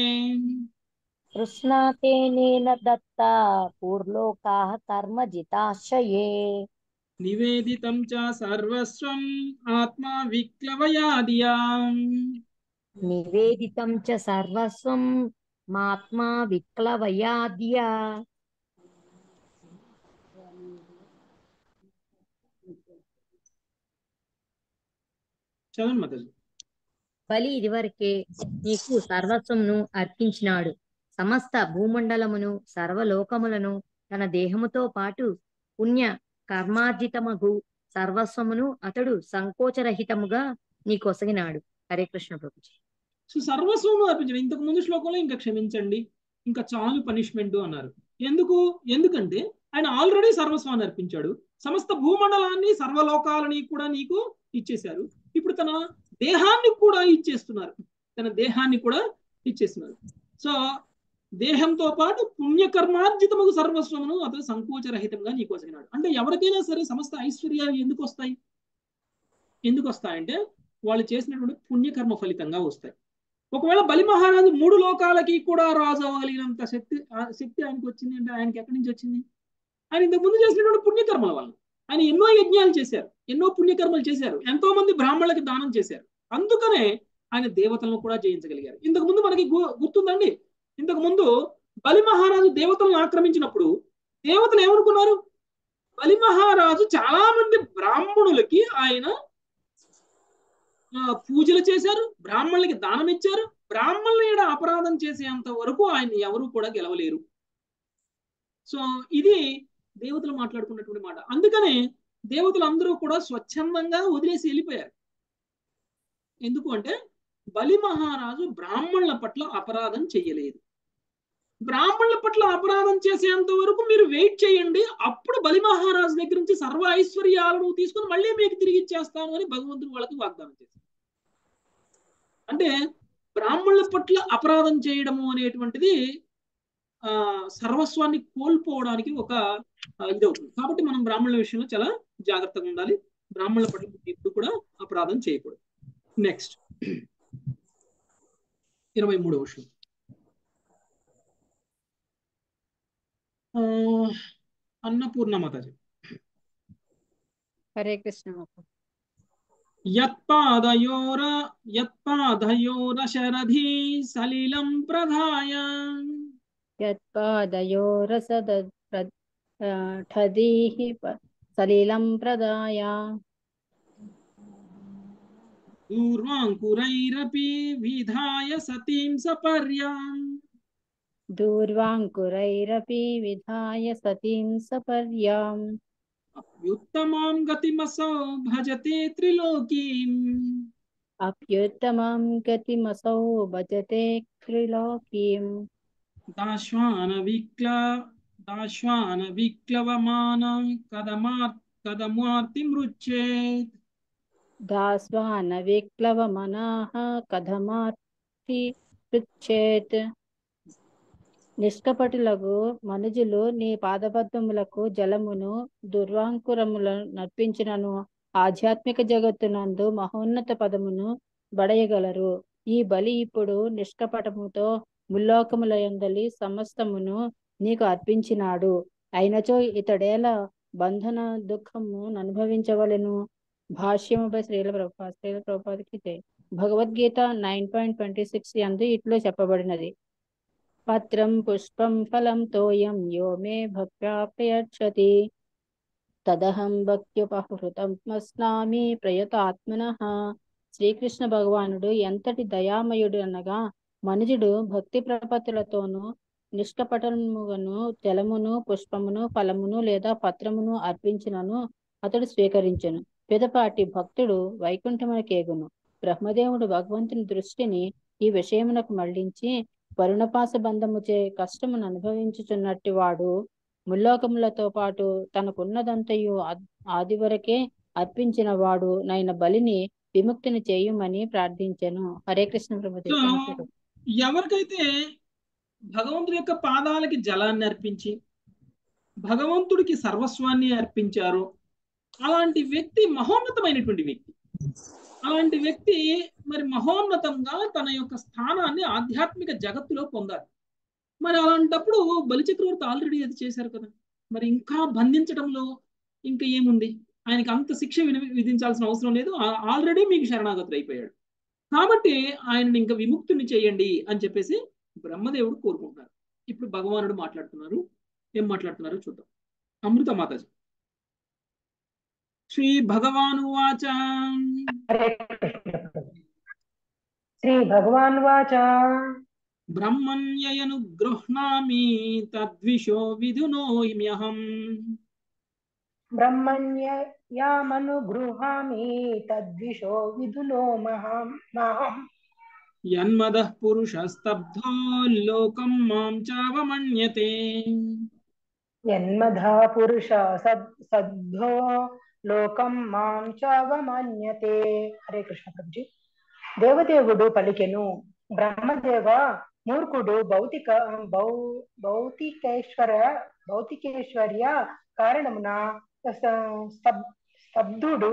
కృష్ణాతేనేన దత్తా పూర్లోకాః కర్మజితాశ్చయే. నివేదితం చ సర్వస్వం ఆత్మా విక్లవయాదియా. నివేదితం చ సర్వస్వం మాత్మా విక్లవయాదియా. చదవండి మాతాజీ. బలి ఇదివరకే నీకు సర్వస్వమును అర్పించినాడు. సమస్త భూమండలమును సర్వలోకములను తన దేహముతో పాటు పుణ్య కర్మార్జితమగు సర్వస్వమును అతడు సంకోచరహితముగా నీకొసగినాడు. హరే కృష్ణ ప్రభుజీ. సో సర్వస్వము అర్పించండి. ఇంతకు ముందు శ్లోకంలో ఇంకా క్షమించండి, ఇంకా చాలు పనిష్మెంట్ అన్నారు. ఎందుకంటే ఆయన ఆల్రెడీ సర్వస్వాన్ని అర్పించాడు. సమస్త భూమండలాన్ని సర్వలోకాలని కూడా నీకు ఇచ్చేశారు. ఇప్పుడు తన దేహాన్ని కూడా ఇచ్చేస్తున్నారు. సో దేహంతో పాటు పుణ్యకర్మార్జితముగు సర్వస్వమును అతను సంకోచరహితంగా నీకు వసగినాడు. అంటే ఎవరికైనా సరే సమస్త ఐశ్వర్యాలు ఎందుకు వస్తాయంటే వాళ్ళు చేసినటువంటి పుణ్యకర్మ ఫలితంగా వస్తాయి. ఒకవేళ బలి మహారాజు 3 లోకాలకి కూడా రాజు అవ్వగలిగినంత శక్తి ఆయనకు వచ్చింది అంటే ఆయనకి ఎక్కడి నుంచి వచ్చింది? ఆయన ఇంతకు ముందు చేసినటువంటి పుణ్యకర్మల వల్ల. ఆయన ఎన్నో యజ్ఞాలు చేశారు, ఎన్నో పుణ్యకర్మలు చేశారు, ఎంతో మంది బ్రాహ్మణులకి దానం చేశారు. అందుకనే ఆయన దేవతలను కూడా జయించగలిగారు. ఇంతకు ముందు మనకి గుర్తుందండి, ఇంతకు ముందు బలి మహారాజు దేవతలను ఆక్రమించినప్పుడు దేవతలు ఏమనుకున్నారు? బలి మహారాజు చాలా మంది బ్రాహ్మణులకి ఆయన పూజలు చేశారు, బ్రాహ్మణులకి దానం ఇచ్చారు. బ్రాహ్మణుల ఏడ అపరాధం చేసేంత వరకు ఆయన ఎవరు కూడా గెలవలేరు. సో ఇది దేవతలు మాట్లాడుకున్నటువంటి మాట. అందుకనే దేవతలు అందరూ కూడా స్వచ్ఛందంగా వదిలేసి వెళ్ళిపోయారు. ఎందుకు అంటే బలి మహారాజు బ్రాహ్మణుల పట్ల అపరాధం చెయ్యలేదు. బ్రాహ్మణుల పట్ల అపరాధం చేసేంత వరకు మీరు వెయిట్ చేయండి, అప్పుడు బలి మహారాజు దగ్గర నుంచి సర్వ ఐశ్వర్యాలను తీసుకుని మళ్ళీ మీకు తిరిగి ఇచ్చేస్తాను అని భగవంతుడు వాళ్ళకి వాగ్దానం చేశారు. అంటే బ్రాహ్మణుల పట్ల అపరాధం చేయడము అనేటువంటిది సర్వస్వాన్ని కోల్పోవడానికి ఒక ఇదవుతుంది. కాబట్టి మనం బ్రాహ్మణుల విషయంలో చాలా జాగ్రత్తగా ఉండాలి. బ్రాహ్మణుల పట్ల ఎప్పుడు కూడా అపరాధం చేయకూడదు. నెక్స్ట్ 23వ విషయం. అన్నపూర్ణ మాతాజీ. హరే కృష్ణ. యత్పాదయోరశరధీ సలిలం ప్రధాయ సలిలం ప్రదాయ దూర్వాంకురైరపి విధాయ సతీం సపర్యాం అప్యుత్తమాం గతిమసౌ భజతే త్రిలోకీం. దాశ్వాన విక్లవమానం కదమార్తి మృచ్చేత్. దాస్వాన విక్లవమనాః కథమార్తి పృచ్ఛేత్. నిష్కపటులకు మనుజులు నీ పాదపద్మములకు జలమును దుర్వాంకురములను నర్పించినను ఆధ్యాత్మిక జగత్తునందు మహోన్నత పదమును బడయగలరు. ఈ బలి ఇప్పుడు నిష్కపటముతో ముల్లోకములయందలి సమస్తమును నీకు అర్పించినాడు. అయినచో ఇతడేలా బంధన దుఃఖము అనుభవించవలెను. భాష్యముపై శ్రీల ప్రభుపాదికి జై. భగవద్గీత 9.26 యందు ఇట్లో చెప్పబడినది, పత్రం పుష్పం ఫలం తోయం యో మే భక్త్యా ప్రయచ్చతి తదహం భక్త్యుపహృతం స్నామి ప్రయతాత్మనః. శ్రీకృష్ణ భగవానుడు ఎంతటి దయామయుడు అనగా, మనుజుడు భక్తి ప్రపత్తులతోనూ నిష్కపటముగాను జలమును పుష్పమును ఫలమును లేదా పత్రమును అర్పించినను అతడు స్వీకరించును. పిదపాటి భక్తుడు వైకుంఠమునకేగును. బ్రహ్మదేవుడు భగవంతుని దృష్టిని ఈ విషయమునకు మళ్లించి వరుణపాస బంధముచే కష్టమును అనుభవించుచున్నట్టి వాడు ముల్లోకములతో పాటు తనకున్నదంతయు ఆది వరకే అర్పించిన వాడు నైన బలిని విముక్తిని చేయుమని ప్రార్థించెను. హరే కృష్ణ ప్రభుజీ. ఎవరికైతే భగవంతుడి యొక్క పాదాలకి జలాన్ని అర్పించి భగవంతుడికి సర్వస్వాన్ని అర్పించారో అలాంటి వ్యక్తి మహోన్నతమైనటువంటి వ్యక్తి. అలాంటి వ్యక్తి మరి మహోన్నతంగా తన యొక్క స్థానాన్ని ఆధ్యాత్మిక జగత్తులో పొందాలి. మరి అలాంటప్పుడు బలిచక్రవర్తి ఆల్రెడీ అది చేశారు కదా, మరి ఇంకా బంధించడంలో ఇంకా ఏముంది? ఆయనకి అంత శిక్ష విధించాల్సిన అవసరం లేదు, ఆల్రెడీ మీకు శరణాగతుడు అయిపోయాడు. కాబట్టి ఆయనని ఇంకా విముక్తుని చేయండి అని చెప్పేసి బ్రహ్మదేవుడు కోరుకుంటున్నారు. ఇప్పుడు భగవానుడు మాట్లాడుతున్నారు. ఏం మాట్లాడుతున్నారో చూద్దాం. అమృత మాతాజీ. श्रीभगवानुवाच हरे कृष्ण प्रभु। श्रीभगवानुवाच ब्रह्मण्ययनुगृह्णामि तद्विषो विधुनोम्यहम् ब्रह्मण्ययामनुगृहामि तद्विषो विधुनोमहम् यन्मदः पुरुषस्तब्धो लोकं मां चावमन्यते यन्मधा पुरुष सद्भो లోకం మాం చావమన్యతే. హరే కృష్ణ ప్రభుజీ. దేవదేవుడు పలికెను, బ్రహ్మదేవ, మూర్ఖుడు భౌతికేశ్వర్య కారణమున స్తబ్దుడు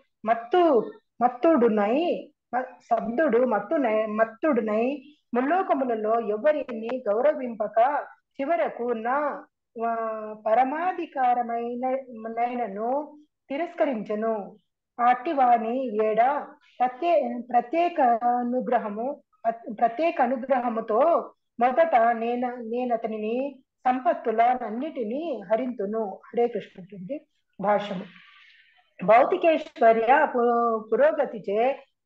మత్తుడునై ముల్లోకములలో ఎవరిని గౌరవింపక చివరకు నా పరమాధికారమైనను తిరస్కరించను. అట్టివాని వేడ ప్రత్యేక అనుగ్రహముతో మొదట నేనతని సంపత్తులన్నిటినీ హరింతును. హరే కృష్ణ. భాష్యము. భౌతికేశ్వర్య పురోగతిచే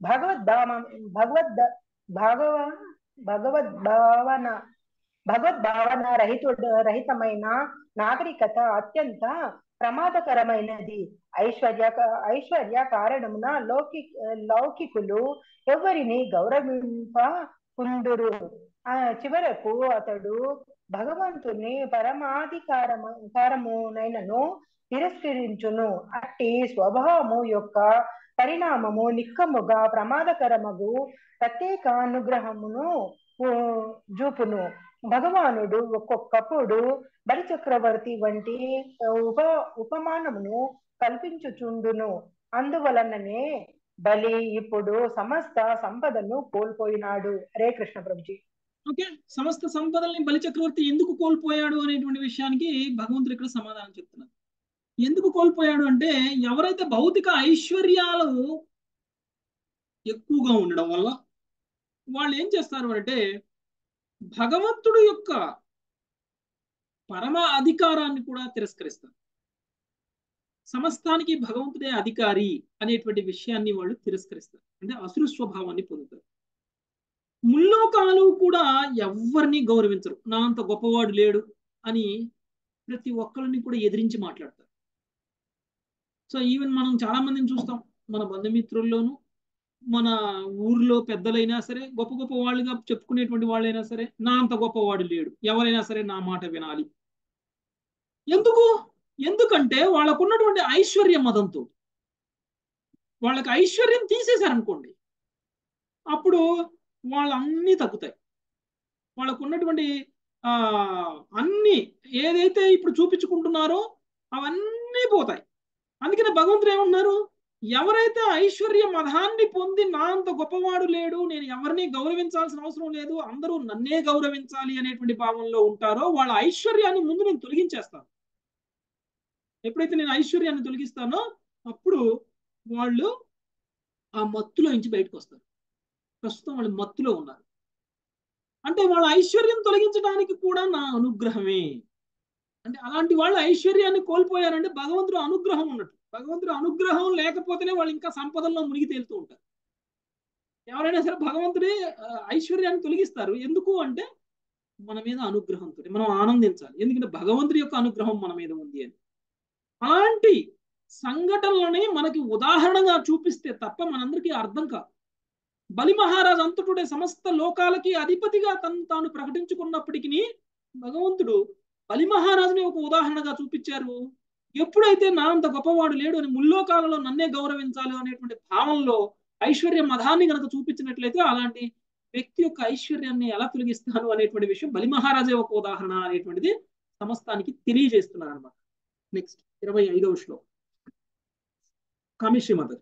భగవద్భావన రహితమైన నాగరికత అత్యంత ప్రమాదకరమైనది. ఐశ్వర్య కారణమున లౌకికులు ఎవరిని గౌరవింపకుందురు. చివరకు అతడు భగవంతుని పరమాధికారమునైనను తిరస్కరించును. అట్టి స్వభావము యొక్క పరిణామము నిక్కముగా ప్రమాదకరమగు ప్రత్యేక అనుగ్రహమును జూపును. భగవానుడు ఒక్కొక్కప్పుడు బలి చక్రవర్తి వంటి ఉపమానమును కల్పించుచుండును. అందువలననే బలి ఇప్పుడు సమస్త సంపదను కోల్పోయినాడు. హరే కృష్ణ ప్రభుజీ. ఓకే, సమస్త సంపదల్ని బలి చక్రవర్తి ఎందుకు కోల్పోయాడు అనేటువంటి విషయానికి భగవంతుడు ఇక్కడ సమాధానం చెప్తున్నారు. ఎందుకు కోల్పోయాడు అంటే, ఎవరైతే భౌతిక ఐశ్వర్యాలు ఎక్కువగా ఉండడం వల్ల వాళ్ళు ఏం చేస్తారు అంటే, భగవంతుడు యొక్క పరమ అధికారాన్ని కూడా తిరస్కరిస్తారు. సమస్తానికి భగవంతుడే అధికారి అనేటువంటి విషయాన్ని వాళ్ళు తిరస్కరిస్తారు. అంటే అసురు స్వభావాన్ని పొందుతారు. ముల్లోకాలు కూడా ఎవరిని గౌరవించరు. నా అంత గొప్పవాడు లేడు అని ప్రతి ఒక్కరిని కూడా ఎదిరించి మాట్లాడతారు. సో ఈవెన్ మనం చాలా మందిని చూస్తాం, మన బంధుమిత్రుల్లోనూ, మన ఊర్లో పెద్దలైనా సరే, గొప్ప గొప్ప వాళ్ళుగా చెప్పుకునేటువంటి వాళ్ళైనా సరే, నా అంత గొప్పవాడు లేడు, ఎవరైనా సరే నా మాట వినాలి. ఎందుకంటే వాళ్ళకున్నటువంటి ఐశ్వర్య మదంతో. వాళ్ళకి ఐశ్వర్యం తీసేశారనుకోండి, అప్పుడు వాళ్ళన్నీ తగ్గుతాయి. వాళ్ళకు ఉన్నటువంటి అన్ని ఏదైతే ఇప్పుడు చూపించుకుంటున్నారో అవన్నీ పోతాయి. అందుకనే భగవంతుడు ఏమన్నారు, ఎవరైతే ఐశ్వర్య మదాన్ని పొంది నా అంత గొప్పవాడు లేడు, నేను ఎవరిని గౌరవించాల్సిన అవసరం లేదు, అందరూ నన్నే గౌరవించాలి అనేటువంటి భావంలో ఉంటారో వాళ్ళ ఐశ్వర్యాన్ని ముందు నేను తొలగించేస్తాను. ఎప్పుడైతే నేను ఐశ్వర్యాన్ని తొలగిస్తానో అప్పుడు వాళ్ళు ఆ మత్తులో నుంచి బయటకు వస్తారు. ప్రస్తుతం వాళ్ళు మత్తులో ఉన్నారు. అంటే వాళ్ళ ఐశ్వర్యం తొలగించడానికి కూడా నా అనుగ్రహమే. అంటే అలాంటి వాళ్ళు ఐశ్వర్యాన్ని కోల్పోయారంటే భగవంతుడు అనుగ్రహం ఉన్నట్టు. భగవంతుడు అనుగ్రహం లేకపోతేనే వాళ్ళు ఇంకా సంపదల్లో మునిగి తేలుతూ ఉంటారు. ఎవరైనా సరే భగవంతుడే ఐశ్వర్యాన్ని తొలగిస్తారు. ఎందుకు అంటే మన మీద అనుగ్రహంతో మనం ఆనందించాలి. ఎందుకంటే భగవంతుడి యొక్క అనుగ్రహం మన మీద ఉంది అని. అలాంటి సంఘటనలని మనకి ఉదాహరణగా చూపిస్తే తప్ప మనందరికీ అర్థం కాదు. బలి మహారాజు అంతటుడే సమస్త లోకాలకి అధిపతిగా తాను ప్రకటించుకున్నప్పటికీ భగవంతుడు బలి మహారాజుని ఒక ఉదాహరణగా చూపించారు. ఎప్పుడైతే నా అంత గొప్పవాడు లేడు అని ముల్లోకాలలో నన్నే గౌరవించాలి అనేటువంటి భావంలో ఐశ్వర్య మదాన్ని కనుక చూపించినట్లయితే అలాంటి వ్యక్తి యొక్క ఐశ్వర్యాన్ని ఎలా తొలగిస్తాను అనేటువంటి విషయం బలి మహారాజే ఒక ఉదాహరణ అనేటువంటిది సమస్తానికి తెలియజేస్తున్నారు అనమాట. నెక్స్ట్ 25వ శ్లోకం. కామేశ్వరి మాత.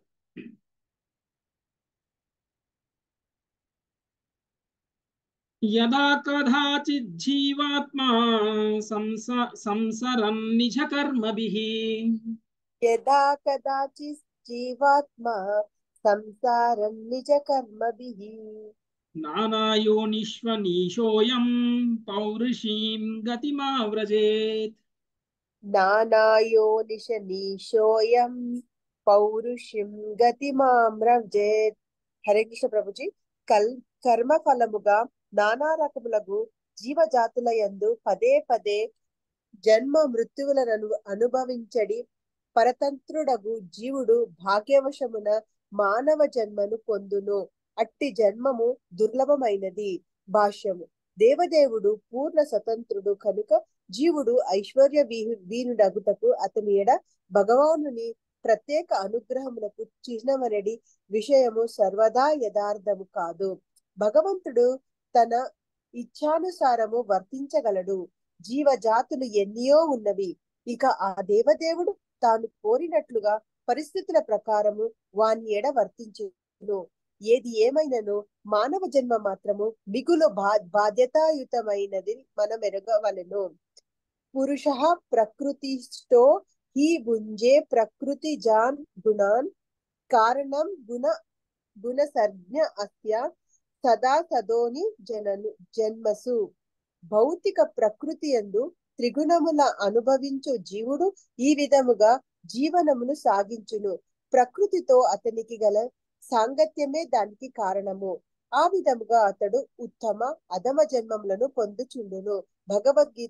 యదా కదాచిత్ జీవాత్మా సంసరన్ నిజ కర్మభిః యదా కదాచిత్ జీవాత్మా సంసారం నిజ కర్మభిః నానాయోనిష్వనీశోయం పౌరుషీం గతిమావ్రజేత్ నానాయోనిశనీశోయం పౌరుషిం గతిమామ్రజేత్. హరే కృష్ణ ప్రభుజీ. కర్మ ఫలముగా నానా రకములకు జీవజాతుల యందు పదే పదే జన్మ మృత్యువులను అనుభవించడి పరతంత్రుడగు జీవుడు భాగ్యవశమున మానవ జన్మను పొందును. అట్టి జన్మము దుర్లభమైనది. భాష్యము. దేవదేవుడు పూర్ణ స్వతంత్రుడు కనుక జీవుడు ఐశ్వర్య వీనుడగుటకు అతని ఎడ భగవానుని ప్రత్యేక అనుగ్రహమునకు చిహ్నమనడి విషయము సర్వదా యథార్థము కాదు. భగవంతుడు తన ఇచ్ఛానుసారము వర్తించగలడు. జీవజాతులు ఎన్నియో ఉన్నవి. ఇక ఆ దేవదేవుడు తాను కోరినట్లుగా పరిస్థితుల ప్రకారము వాని ఎడ వర్తించును. ఏది ఏమైనను మానవ జన్మ మాత్రము మిగులు బాధ్యతాయుతమైనది మనం ఎరగవలెను. పురుష ప్రకృతిష్టో హి భుంజే ప్రకృతి జాన్ గుణాన్ కారణం గుణసర్జ్ఞ అస్య సదా సదోని జన్మసు. భౌతిక ప్రకృతి యందు త్రిగుణముల అనుభవించు జీవుడు ఈ విధముగా జీవనమును సాగించును. ప్రకృతితో అతనికి గల సాంగత్యమే దానికి కారణము. ఆ విధముగా అతడు ఉత్తమ అధమ జన్మములను పొందుచుండును. భగవద్గీత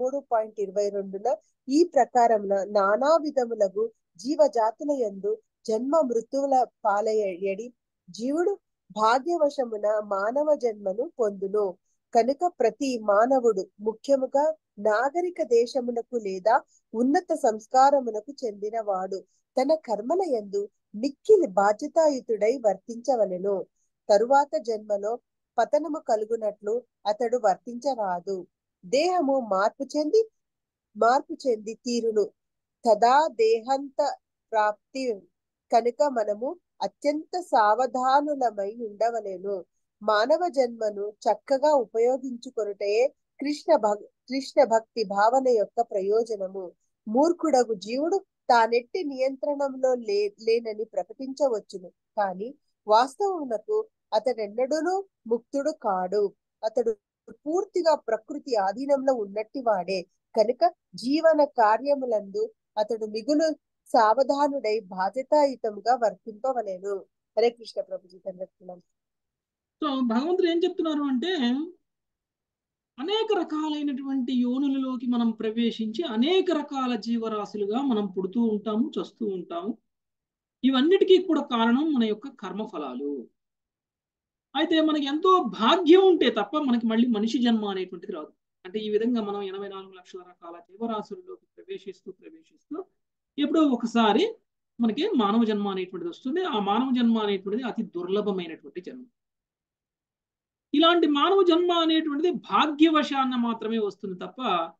13.22 ఈ ప్రకారమున నానా విధములకు జీవజాతుల యందు జన్మ మృత్యువుల పాలయడి జీవుడు భాగ్యవశమున మానవ జన్మను పొందును. కనుక ప్రతి మానవుడు ముఖ్యముగా నాగరిక దేశమునకు లేదా ఉన్నత సంస్కారమునకు చెందినవాడు తన కర్మల యందు మిక్కిలి బాధ్యతాయుతుడై వర్తించవలెను. తరువాత జన్మలో పతనము కలుగునట్లు అతడు వర్తించరాదు. దేహము మార్పు చెంది తీరును. తదా దేహంత ప్రాప్తి. కనుక మనము అత్యంత సావధానులమై ఉండవలెను. మానవ జన్మను చక్కగా ఉపయోగించుకొనుటే కృష్ణ భక్తి భావన యొక్క ప్రయోజనము. మూర్ఖుడగు జీవుడు తానెట్టి నియంత్రణంలో లేనని ప్రకటించవచ్చును. కానీ వాస్తవమునకు అతడెన్నడూనూ ముక్తుడు కాడు. అతడు పూర్తిగా ప్రకృతి ఆధీనంలో ఉన్నట్టి వాడే. కనుక జీవన కార్యములందు అతడు మిగులు సావధానుడై బాధ్యతాయుతముగా వర్తింపవలేను. హరే కృష్ణ ప్రభుజీ. సో భగవంతుడు ఏం చెప్తున్నారు అంటే, అనేక రకాలైనటువంటి యోనులలోకి మనం ప్రవేశించి అనేక రకాల జీవరాశులుగా మనం పుడుతూ ఉంటాము, చస్తూ ఉంటాము. ఇవన్నిటికీ కూడా కారణం మన యొక్క కర్మఫలాలు. అయితే మనకి ఎంతో భాగ్యం ఉంటే తప్ప మనకి మళ్ళీ మనిషి జన్మ అనేటువంటిది రాదు. అంటే ఈ విధంగా మనం 84 లక్షల రకాల జీవరాశుల్లోకి ప్రవేశిస్తూ ఎప్పుడో ఒకసారి మనకి మానవ జన్మ అనేటువంటిది వస్తుంది. ఆ మానవ జన్మ అనేటువంటిది అతి దుర్లభమైనటువంటి జన్మ. ఇలాంటి మానవ జన్మ అనేటువంటిది భాగ్యవశాన్న మాత్రమే వస్తుంది తప్ప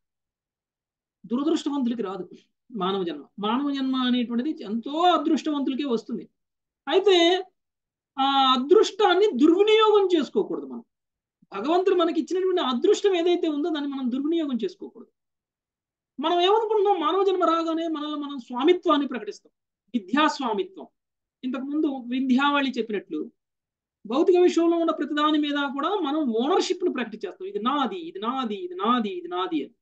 దురదృష్టవంతులకి రాదు. మానవ జన్మ అనేటువంటిది ఎంతో అదృష్టవంతులకే వస్తుంది. అయితే ఆ అదృష్టాన్ని దుర్వినియోగం చేసుకోకూడదు. మనం భగవంతుడు మనకి ఇచ్చినటువంటి అదృష్టం ఏదైతే ఉందో దాన్ని మనం దుర్వినియోగం చేసుకోకూడదు. మనం ఏమనుకుంటున్నాం, మానవ జన్మ రాగానే మనల్ని మనం స్వామిత్వాన్ని ప్రకటిస్తాం, విద్యాస్వామిత్వం. ఇంతకుముందు వింధ్యావళి చెప్పినట్లు భౌతిక విషయంలో ఉన్న ప్రతిదాని మీద కూడా మనం ఓనర్షిప్ ను ప్రకటించేస్తాం. ఇది నాది, ఇది నాది, ఇది నాది, ఇది నాది అని.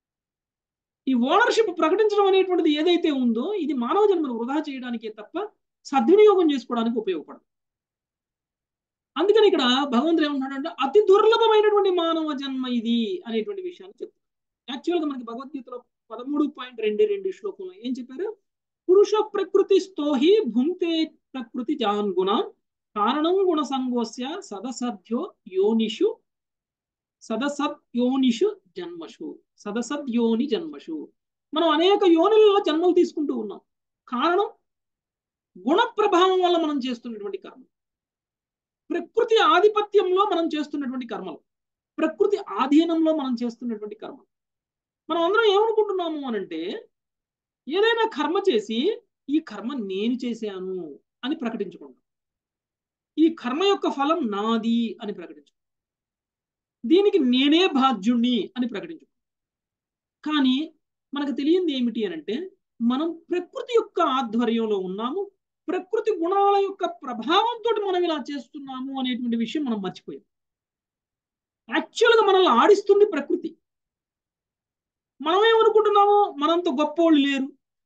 ఈ ఓనర్షిప్ ప్రకటించడం అనేటువంటిది ఏదైతే ఉందో ఇది మానవ జన్మను వృధా చేయడానికే తప్ప సద్వినియోగం చేసుకోవడానికి ఉపయోగపడదు. అందుకని ఇక్కడ భగవంతుడు ఏమంటున్నాడంటే అతి దుర్లభమైనటువంటి మానవ జన్మ ఇది అనేటువంటి విషయాన్ని చెప్తారు. యాక్చువల్గా మనకి భగవద్గీతలో 13.22 శ్లోకంలో ఏం చెప్పారు? పురుష ప్రకృతి స్తోహి భుంక్తే ప్రకృతి జాన్ గుణ కారణం గుణ సంగోస్య సదసద్యోనిషు సదసద్యోని జన్మషు. మనం అనేక యోనిలలో జన్మలు తీసుకుంటూ ఉన్నాం. కారణం గుణ ప్రభావం వల్ల మనం చేస్తున్నటువంటి కర్మ, ప్రకృతి ఆధిపత్యంలో మనం చేస్తున్నటువంటి కర్మలు, ప్రకృతి ఆధీనంలో మనం చేస్తున్నటువంటి కర్మలు. మనం అందరం ఏమనుకుంటున్నాము అనంటే, ఏదైనా కర్మ చేసి ఈ కర్మ నేను చేశాను అని ప్రకటించుకుంటాం. ఈ కర్మ యొక్క ఫలం నాది అని ప్రకటించుకుంటాం. దీనికి నేనే బాధ్యుణ్ణి అని ప్రకటించుకుంటాం. కానీ మనకు తెలియంది ఏమిటి అనంటే, మనం ప్రకృతి యొక్క ఆధ్వర్యంలో ఉన్నాము, ప్రకృతి గుణాల యొక్క ప్రభావంతో మనం ఇలా చేస్తున్నాము అనేటువంటి విషయం మనం మర్చిపోయాం. యాక్చువల్గా మనల్ని ఆడిస్తుంది ప్రకృతి. మనం ఏమనుకుంటున్నాము, మనంత గొప్పోళ్ళు లేరు,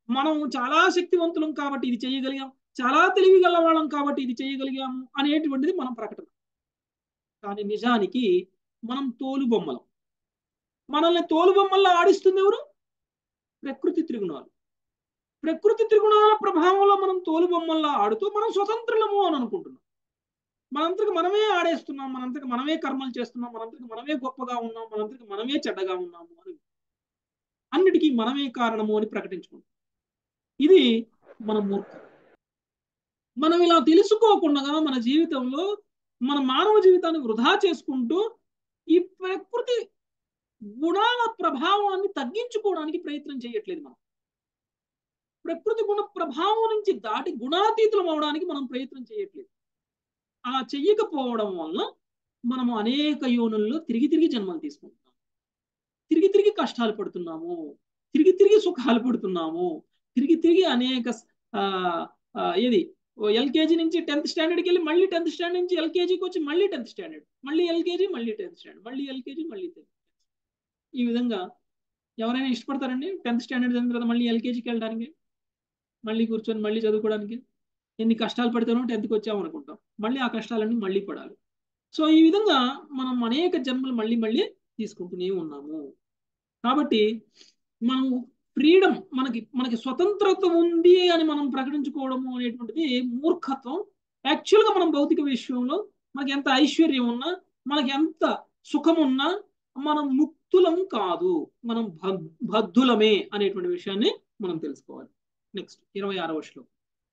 మనం చాలా శక్తివంతులం కాబట్టి ఇది చేయగలిగాం, చాలా తెలివి గల వాళ్ళం కాబట్టి ఇది చేయగలిగాము అనేటువంటిది మనం ప్రకటన. కానీ నిజానికి మనం తోలుబొమ్మలం. మనల్ని తోలుబొమ్మల్లో ఆడిస్తుంది ఎవరు? ప్రకృతి త్రిగుణాలు. ప్రకృతి త్రిగుణాల ప్రభావంలో మనం తోలుబొమ్మల్లో ఆడుతూ మనం స్వతంత్రులము అని అనుకుంటున్నాం. మనంతకు మనమే ఆడేస్తున్నాం, మనంతకు మనమే కర్మలు చేస్తున్నాం, మనంతకు మనమే గొప్పగా ఉన్నాం, మనంతకు మనమే చెడ్డగా ఉన్నాము అని, అన్నిటికీ మనమే కారణము అని ప్రకటించుకుంటాం. ఇది మన మూర్ఖం. మనం ఇలా తెలుసుకోకుండా మన జీవితంలో మన మానవ జీవితాన్ని వృధా చేసుకుంటూ ఈ ప్రకృతి గుణాల ప్రభావాన్ని తగ్గించుకోవడానికి ప్రయత్నం చేయట్లేదు. మనం ప్రకృతి గుణ ప్రభావం నుంచి దాటి గుణాతీతులం అవడానికి మనం ప్రయత్నం చేయట్లేదు. అలా చెయ్యకపోవడం వల్ల మనము అనేక యోనుల్లో తిరిగి తిరిగి జన్మలు తీసుకుంటున్నాము, తిరిగి తిరిగి కష్టాలు పడుతున్నాము, తిరిగి తిరిగి సుఖాలు పడుతున్నాము, తిరిగి తిరిగి అనేక ఏది ఎల్కేజీ నుంచి 10th స్టాండర్డ్కి వెళ్ళి మళ్ళీ 10th స్టాండర్డ్ నుంచి ఎల్కేజీకి వచ్చి మళ్ళీ 10th స్టాండర్డ్, మళ్ళీ ఎల్కేజీ, మళ్ళీ 10th స్టాండర్డ్, మళ్ళీ ఎల్కేజీ, మళ్ళీ 10th. ఈ విధంగా ఎవరైనా ఇష్టపడతారండి 10th స్టాండర్డ్ చదివిన తర్వాత మళ్ళీ ఎల్కేజీకి వెళ్ళడానికి, మళ్ళీ కూర్చొని మళ్ళీ చదువుకోవడానికి? ఎన్ని కష్టాలు పడితేనో 10th వచ్చాము అనుకుంటాం, మళ్ళీ ఆ కష్టాలన్నీ మళ్ళీ పడాలి. సో ఈ విధంగా మనం అనేక జన్మలు మళ్ళీ మళ్ళీ తీసుకుంటూనే ఉన్నాము. కాబట్టి మనం ఫ్రీడమ్, మనకి స్వతంత్రత ఉంది అని మనం ప్రకటించుకోవడము అనేటువంటిది మూర్ఖత్వం. యాక్చువల్గా మనం భౌతిక విషయంలో మనకి ఎంత ఐశ్వర్యం ఉన్నా, మనకి ఎంత సుఖం ఉన్నా మనం ముక్తులం కాదు, మనం బద్ధులమే అనేటువంటి విషయాన్ని మనం తెలుసుకోవాలి. నెక్స్ట్ 26వ శ్లోకం.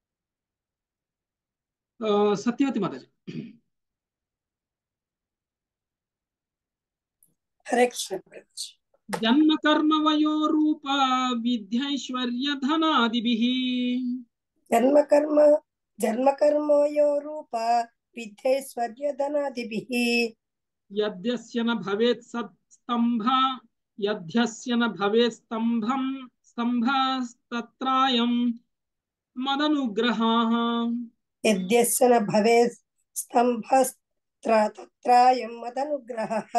సత్యవతి మాతాజీ. హరే కృష్ణ. జన్మ కర్మ వయో రూప విద్యైశ్వర్య ధనాదిభిః. జన్మ కర్మయో రూప విద్యైశ్వర్య ధనాదిభిః. యద్యస్య న భవేత్ సత్స్తంభ యద్యస్య న భవేత్ స్తంభం స్తంభస్తత్రాయం మదనుగ్రహాః. యద్యస్య న భవేత్ స్తంభస్తత్రాయం మదనుగ్రహః.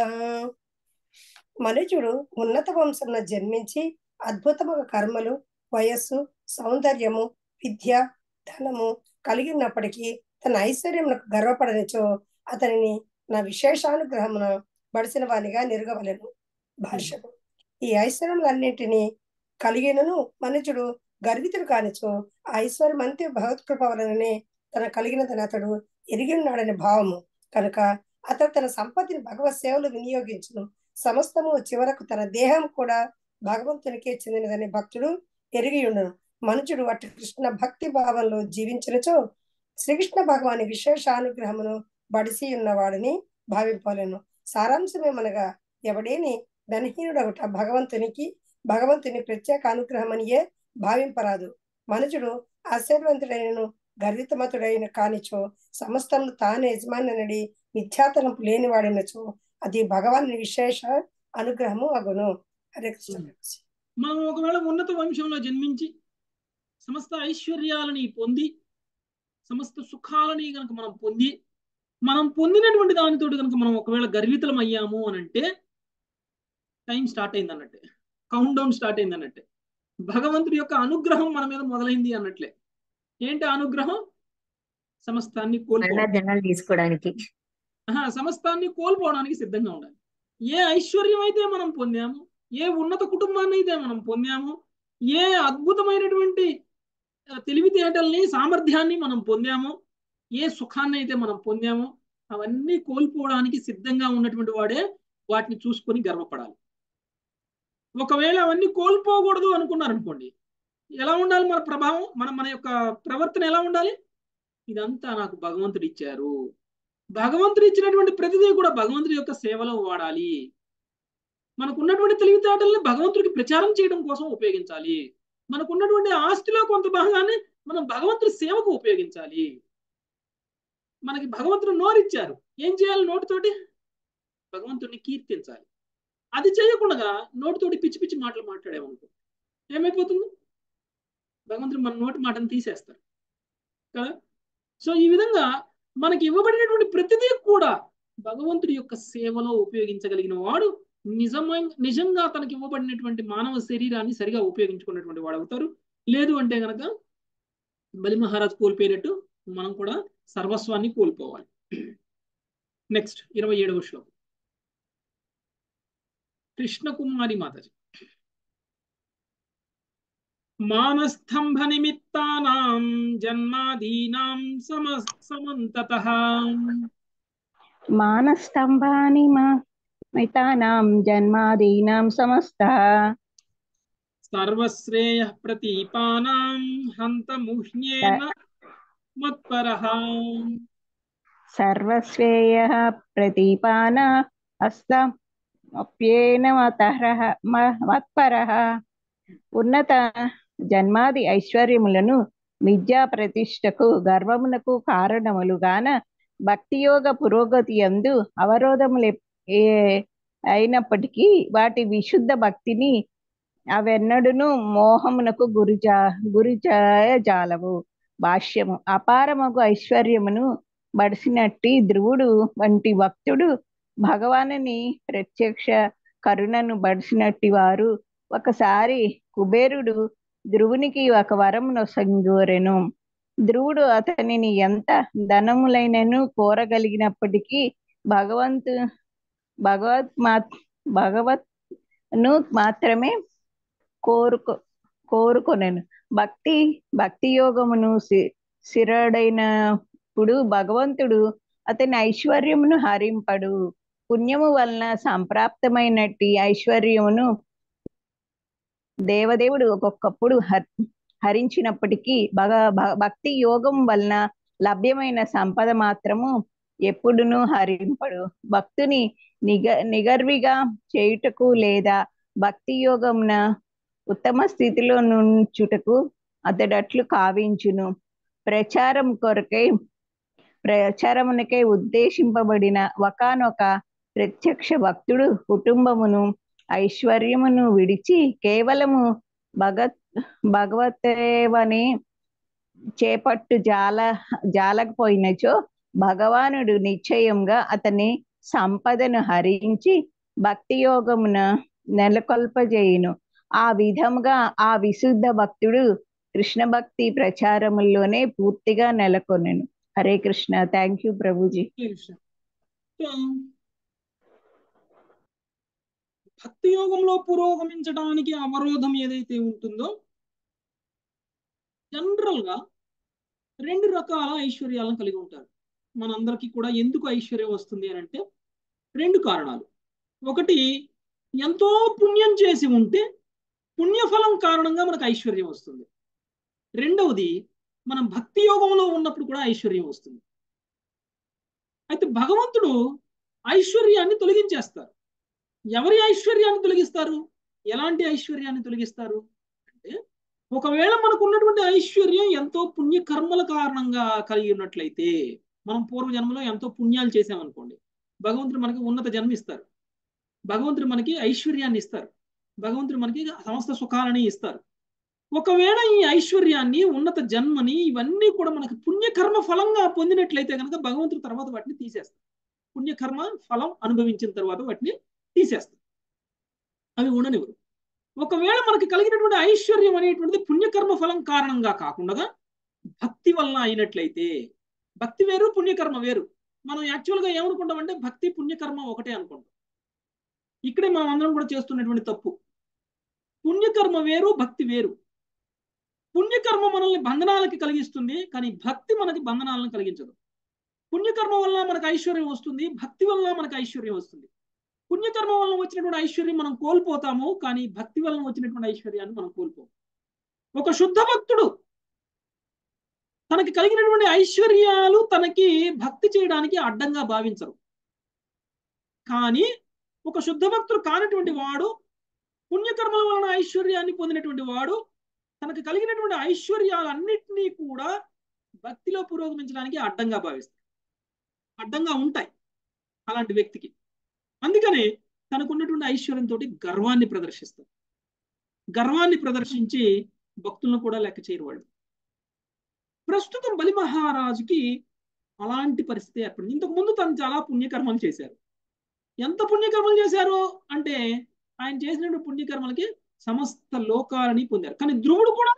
మనుజుడు ఉన్నత వంశంలో జన్మించి అద్భుతమైన కర్మలు, వయస్సు, సౌందర్యము, విద్య, ధనము కలిగినప్పటికీ తన ఐశ్వర్యమునకు గర్వపడనిచో అతనిని నా విశేషానుగ్రహమున బడిసిన వానిగా నిరగవలెను. భాష్యము. ఈ ఐశ్వర్యములన్నింటినీ కలిగినను మనుజుడు గర్వితుడు కానిచో ఆ ఐశ్వర్యం అంతే భగవత్కృప వలననే తన కలిగినదని అతడు ఎరిగి ఉన్నాడని భావము. కనుక అతడు తన సంపత్తిని భగవత్ సేవలు వినియోగించును. సమస్తము చివరకు తన దేహం కూడా భగవంతునికే చెందినదని భక్తుడు ఎరిగి ఉండును. మనుషుడు అటు కృష్ణ భక్తి భావంలో జీవించినచో శ్రీకృష్ణ భగవాని విశేషానుగ్రహమును బడిసి ఉన్నవాడిని భావింపలేను. సారాంశమేమనగా ఎవడేని ధనహీనుడగుట భగవంతుని ప్రత్యేక అనుగ్రహమనియే భావింపరాదు. మనుషుడు ఆశీర్వంతుడైనను గర్వితమతుడైన కానిచో సమస్తము తానే యజమానడి మిథ్యాతనపు లేని వాడినచో అది భగవాన్ విశేష అనుగ్రహము అగును. హరే కృష్ణ. మనం ఒకవేళ ఉన్నత వంశంలో జన్మించి సమస్త ఐశ్వర్యాలని పొంది సమస్త సుఖాలని కనుక మనం పొందినటువంటి దానితో కనుక మనం ఒకవేళ గర్వితులం అయ్యాము అని అంటే టైం స్టార్ట్ అయింది అన్నట్టే, కౌంట్ డౌన్ స్టార్ట్ అయింది అన్నట్టే. భగవంతుడి యొక్క అనుగ్రహం మన మీద మొదలైంది అన్నట్లే. ఏంటి అనుగ్రహం? సమస్తాన్ని తీసుకోవడానికి సమస్తాన్ని కోల్పోవడానికి సిద్ధంగా ఉండాలి. ఏ ఐశ్వర్యం అయితే మనం పొందాము, ఏ ఉన్నత కుటుంబాన్ని అయితే మనం పొందాము, ఏ అద్భుతమైనటువంటి తెలివితేటల్ని సామర్థ్యాన్ని మనం పొందాము, ఏ సుఖాన్ని అయితే మనం పొందామో అవన్నీ కోల్పోవడానికి సిద్ధంగా ఉన్నటువంటి వాడే వాటిని చూసుకొని గర్వపడాలి. ఒకవేళ అవన్నీ కోల్పోకూడదు అనుకున్నారనుకోండి, ఎలా ఉండాలి మన ప్రభావం, మన యొక్క ప్రవర్తన ఎలా ఉండాలి? ఇదంతా నాకు భగవంతుడు ఇచ్చారు, భగవంతుడు ఇచ్చినటువంటి ప్రతిదీ కూడా భగవంతుడి యొక్క సేవలో వాడాలి, మనకున్నటువంటి తెలివితేటల్ని భగవంతుడికి ప్రచారం చేయడం కోసం ఉపయోగించాలి, మనకున్నటువంటి ఆస్తిలో కొంత భాగాన్ని మనం భగవంతుడి సేవకు ఉపయోగించాలి. మనకి భగవంతుడు నోరిచ్చారు, ఏం చేయాలి? నోటితోటి భగవంతుడిని కీర్తించాలి. అది చేయకుండా నోటితోటి పిచ్చి పిచ్చి మాటలు మాట్లాడేమనుకో ఏమైపోతుంది? భగవంతుడు మన నోటి మాటను తీసేస్తారు కదా. సో ఈ విధంగా మనకి ఇవ్వబడినటువంటి ప్రతిదీ కూడా భగవంతుడి యొక్క సేవలో ఉపయోగించగలిగిన వాడు నిజంగా తనకి ఇవ్వబడినటువంటి మానవ శరీరాన్ని సరిగా ఉపయోగించుకున్నటువంటి వాడు అవుతారు. లేదు అంటే గనక బలి మహారాజ్ కోల్పోయినట్టు మనం కూడా సర్వస్వాన్ని కోల్పోవాలి. నెక్స్ట్ 27వ శ్లోకం. కృష్ణకుమారి మాతాజీ. మానస్తంభ నిమిత్తానాం జన్మాదీనాం సమంతతః మానస్తంభాని మితానాం జన్మాదీనాం సమస్తః సర్వశ్రేయ ప్రతీపానాం హంతముహ్యేన మత్పరః. సర్వశ్రేయ ప్రతీపాన హస్తమప్యేన మత్పరః. ఉన్నత జన్మాది ఐశ్వర్యములను మిథ్యా ప్రతిష్టకు గర్వమునకు కారణములుగాన భక్తియోగ పురోగతి యందు అవరోధములు అయినప్పటికీ వాటి విశుద్ధ భక్తిని అవెన్నడును మోహమునకు గురిజాలవు. భాష్యము. అపారమగు ఐశ్వర్యమును బడిసినట్టి ధ్రువుడు వంటి భక్తుడు భగవానుని ప్రత్యక్ష కరుణను బడిసినట్టి వారు. ఒకసారి కుబేరుడు ధ్రువునికి ఒక వరమును సంగోరెను. ధ్రువుడు అతనిని ఎంత ధనములైనను కోరగలిగినప్పటికీ భగవత్ను మాత్రమే కోరుకొనెను. భక్తి యోగమును స్థిరుడైనప్పుడు భగవంతుడు అతని ఐశ్వర్యమును హరింపడు. పుణ్యము వలన సంప్రాప్తమైనట్టి ఐశ్వర్యమును దేవదేవుడు ఒక్కొక్కప్పుడు హరించినప్పటికీ భక్తి యోగం వలన లభ్యమైన సంపద మాత్రము ఎప్పుడునూ హరింపడు. భక్తుని నిగర్విగా చేయుటకు లేదా భక్తి యోగమున ఉత్తమ స్థితిలో నుంచుటకు అతడట్లు కావించును. ప్రచారమునకై ఉద్దేశింపబడిన ఒకానొక ప్రత్యక్ష భక్తుడు కుటుంబమును ఐశ్వర్యమును విడిచి కేవలము భగవతేవని చేపట్టు జాలకపోయినచో భగవానుడు నిశ్చయంగా అతని సంపదను హరించి భక్తి యోగమున నెలకొల్పజేయును. ఆ విధముగా ఆ విశుద్ధ భక్తుడు కృష్ణ భక్తి ప్రచారముల్లోనే పూర్తిగా నెలకొనెను. హరే కృష్ణ. థ్యాంక్ యూ ప్రభుజీ. భక్తి యోగంలో పురోగమించడానికి అవరోధం ఏదైతే ఉంటుందో జనరల్ గా 2 రకాల ఐశ్వర్యాలను కలిగి ఉంటారు. మనందరికీ కూడా ఎందుకు ఐశ్వర్యం వస్తుంది అని అంటే 2 కారణాలు. ఒకటి, ఎంతో పుణ్యం చేసి ఉంటే పుణ్యఫలం కారణంగా మనకు ఐశ్వర్యం వస్తుంది. రెండవది, మనం భక్తి యోగంలో ఉన్నప్పుడు కూడా ఐశ్వర్యం వస్తుంది. అయితే భగవంతుడు ఐశ్వర్యాన్ని తొలగించేస్తారు. ఎవరి ఐశ్వర్యాన్ని తొలగిస్తారు? ఎలాంటి ఐశ్వర్యాన్ని తొలగిస్తారు అంటే, ఒకవేళ మనకు ఉన్నటువంటి ఐశ్వర్యం ఎంతో పుణ్యకర్మల కారణంగా కలిగి ఉన్నట్లయితే, మనం పూర్వజన్మలో ఎంతో పుణ్యాలు చేసామనుకోండి, భగవంతుడు మనకి ఉన్నత జన్మ ఇస్తారు, భగవంతుడు మనకి ఐశ్వర్యాన్ని ఇస్తారు, భగవంతుడు మనకి సమస్త సుఖాలని ఇస్తారు. ఒకవేళ ఈ ఐశ్వర్యాన్ని, ఉన్నత జన్మని, ఇవన్నీ కూడా మనకి పుణ్యకర్మ ఫలంగా పొందినట్లయితే కనుక భగవంతుడు తర్వాత వాటిని తీసేస్తారు. పుణ్యకర్మ ఫలం అనుభవించిన తర్వాత వాటిని తీసేస్తారు, అవి ఉండనివ్వరు. ఒకవేళ మనకి కలిగినటువంటి ఐశ్వర్యం అనేటువంటిది పుణ్యకర్మ ఫలం కారణంగా కాకుండా భక్తి వలన అయినట్లయితే, భక్తి వేరు పుణ్యకర్మ వేరు. మనం యాక్చువల్గా ఏమనుకుంటామంటే భక్తి పుణ్యకర్మ ఒకటే అనుకుంటాం. ఇక్కడే మనం అందరం కూడా చేస్తున్నటువంటి తప్పు. పుణ్యకర్మ వేరు, భక్తి వేరు. పుణ్యకర్మ మనల్ని బంధనాలకి కలిగిస్తుంది, కానీ భక్తి మనకి బంధనాలను కలిగించదు. పుణ్యకర్మ వల్ల మనకు ఐశ్వర్యం వస్తుంది, భక్తి వల్ల మనకు ఐశ్వర్యం వస్తుంది. పుణ్యకర్మ వల్ల వచ్చినటువంటి ఐశ్వర్యం మనం కోల్పోతాము, కానీ భక్తి వల్ల వచ్చినటువంటి ఐశ్వర్యాన్ని మనం కోల్పోము. ఒక శుద్ధ భక్తుడు తనకి కలిగినటువంటి ఐశ్వర్యాలు తనకి భక్తి చేయడానికి అడ్డంగా భావించరు. కానీ ఒక శుద్ధ భక్తుడు కానటువంటి వాడు, పుణ్యకర్మల వలన ఐశ్వర్యాన్ని పొందినటువంటి వాడు, తనకు కలిగినటువంటి ఐశ్వర్యాలన్నింటినీ కూడా భక్తిలో పురోగమించడానికి అడ్డంగా భావిస్తాడు, అడ్డంగా ఉంటాయి అలాంటి వ్యక్తికి. అందుకనే తనకున్నటువంటి ఐశ్వర్యంతో గర్వాన్ని ప్రదర్శిస్తారు. గర్వాన్ని ప్రదర్శించి భక్తులను కూడా లెక్క చేయరు వాళ్ళు. ప్రస్తుతం బలి మహారాజుకి అలాంటి పరిస్థితి ఏర్పడింది. ఇంతకుముందు తను చాలా పుణ్యకర్మలు చేశారు. ఎంత పుణ్యకర్మలు చేశారు అంటే, ఆయన చేసినటువంటి పుణ్యకర్మలకి సమస్త లోకాలని పొందారు. కానీ ధ్రువుడు కూడా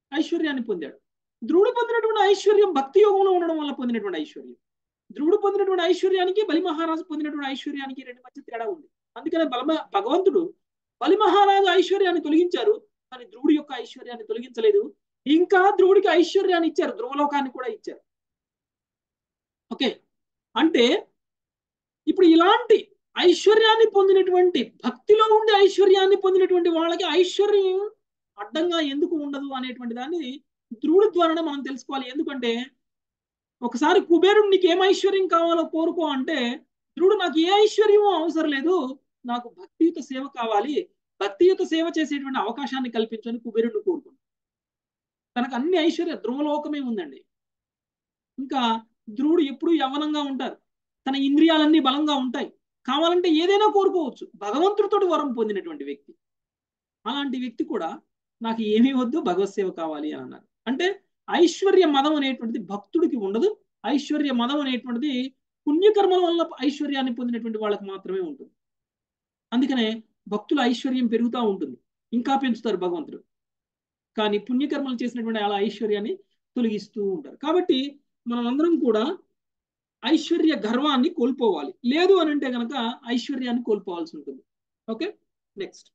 ఐశ్వర్యాన్ని పొందాడు. ధ్రువుడు పొందినటువంటి ఐశ్వర్యం భక్తి యోగంలో ఉండడం వల్ల పొందినటువంటి ఐశ్వర్యం. ధ్రువుడు పొందినటువంటి ఐశ్వర్యానికి బలి మహారాజు పొందినటువంటి ఐశ్వర్యానికి రెండు మధ్య తేడా ఉంది. అందుకనే భగవంతుడు బలి మహారాజు ఐశ్వర్యాన్ని తొలగించారు, కానీ ధ్రువుడి యొక్క ఐశ్వర్యాన్ని తొలగించలేదు. ఇంకా ధ్రువుడికి ఐశ్వర్యాన్ని ఇచ్చారు, ధ్రువలోకాన్ని కూడా ఇచ్చారు. ఓకే, అంటే ఇప్పుడు ఇలాంటి ఐశ్వర్యాన్ని పొందినటువంటి, భక్తిలో ఉండే ఐశ్వర్యాన్ని పొందినటువంటి వాళ్ళకి ఐశ్వర్యం అడ్డంగా ఎందుకు ఉండదు అనేటువంటి దాన్ని ధ్రువుడి ద్వారానే మనం తెలుసుకోవాలి. ఎందుకంటే ఒకసారి కుబేరుడు నీకు ఏం ఐశ్వర్యం కావాలో కోరుకో అంటే, ధ్రువుడు నాకు ఏ ఐశ్వర్యమో అవసరం లేదు, నాకు భక్తియుత సేవ కావాలి, భక్తియుత సేవ చేసేటువంటి అవకాశాన్ని కల్పించని కుబేరుడిని కోరుకున్నాడు. తనకు అన్ని ఐశ్వర్య ధ్రువలోకమే ఉందండి. ఇంకా ధ్రువుడు ఎప్పుడు యవ్వనంగా ఉంటారు, తన ఇంద్రియాలన్నీ బలంగా ఉంటాయి, కావాలంటే ఏదైనా కోరుకోవచ్చు. భగవంతుడితోటి వరం పొందినటువంటి వ్యక్తి. అలాంటి వ్యక్తి కూడా నాకు ఏమీ వద్దు, భగవత్ సేవ కావాలి అని అన్నారు. అంటే ఐశ్వర్య మదం అనేటువంటిది భక్తుడికి ఉండదు. ఐశ్వర్య మదం అనేటువంటిది పుణ్యకర్మల వల్ల ఐశ్వర్యాన్ని పొందినటువంటి వాళ్ళకి మాత్రమే ఉంటుంది. అందుకనే భక్తుల ఐశ్వర్యం పెరుగుతూ ఉంటుంది, ఇంకా పెంచుతారు భగవంతుడు. కానీ పుణ్యకర్మలు చేసినటువంటి అలా ఐశ్వర్యాన్ని తొలగిస్తూ ఉంటారు. కాబట్టి మనం అందరం కూడా ఐశ్వర్య గర్వాన్ని కోల్పోవాలి. లేదు అని అంటే కనుక ఐశ్వర్యాన్ని కోల్పోవాల్సి ఉంటుంది. ఓకే, నెక్స్ట్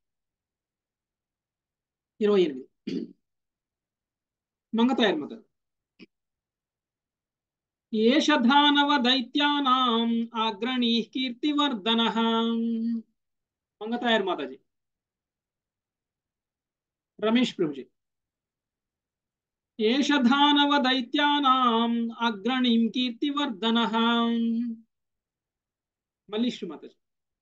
28 మంగతాయర్మత. ఏషధానవ దైత్యానాం అగ్రణీ కీర్తివర్ధనః. మంగతాయర్ మాతాజీ. రమేష్ ప్రభుజీ. ఏషధానవ దైత్యానాం అగ్రణీం కీర్తివర్ధనః. మల్లీశ్వరి మాతాజీ.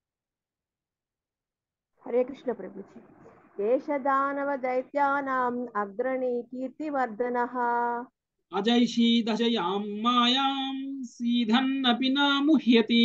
హరే కృష్ణ ప్రభుజీ. ఏషదానవ దైత్యానాం అగ్రణీ కీర్తివర్ధనః. అజైషీదజయాం మాయాం సీధన్నపి న ముహ్యతి.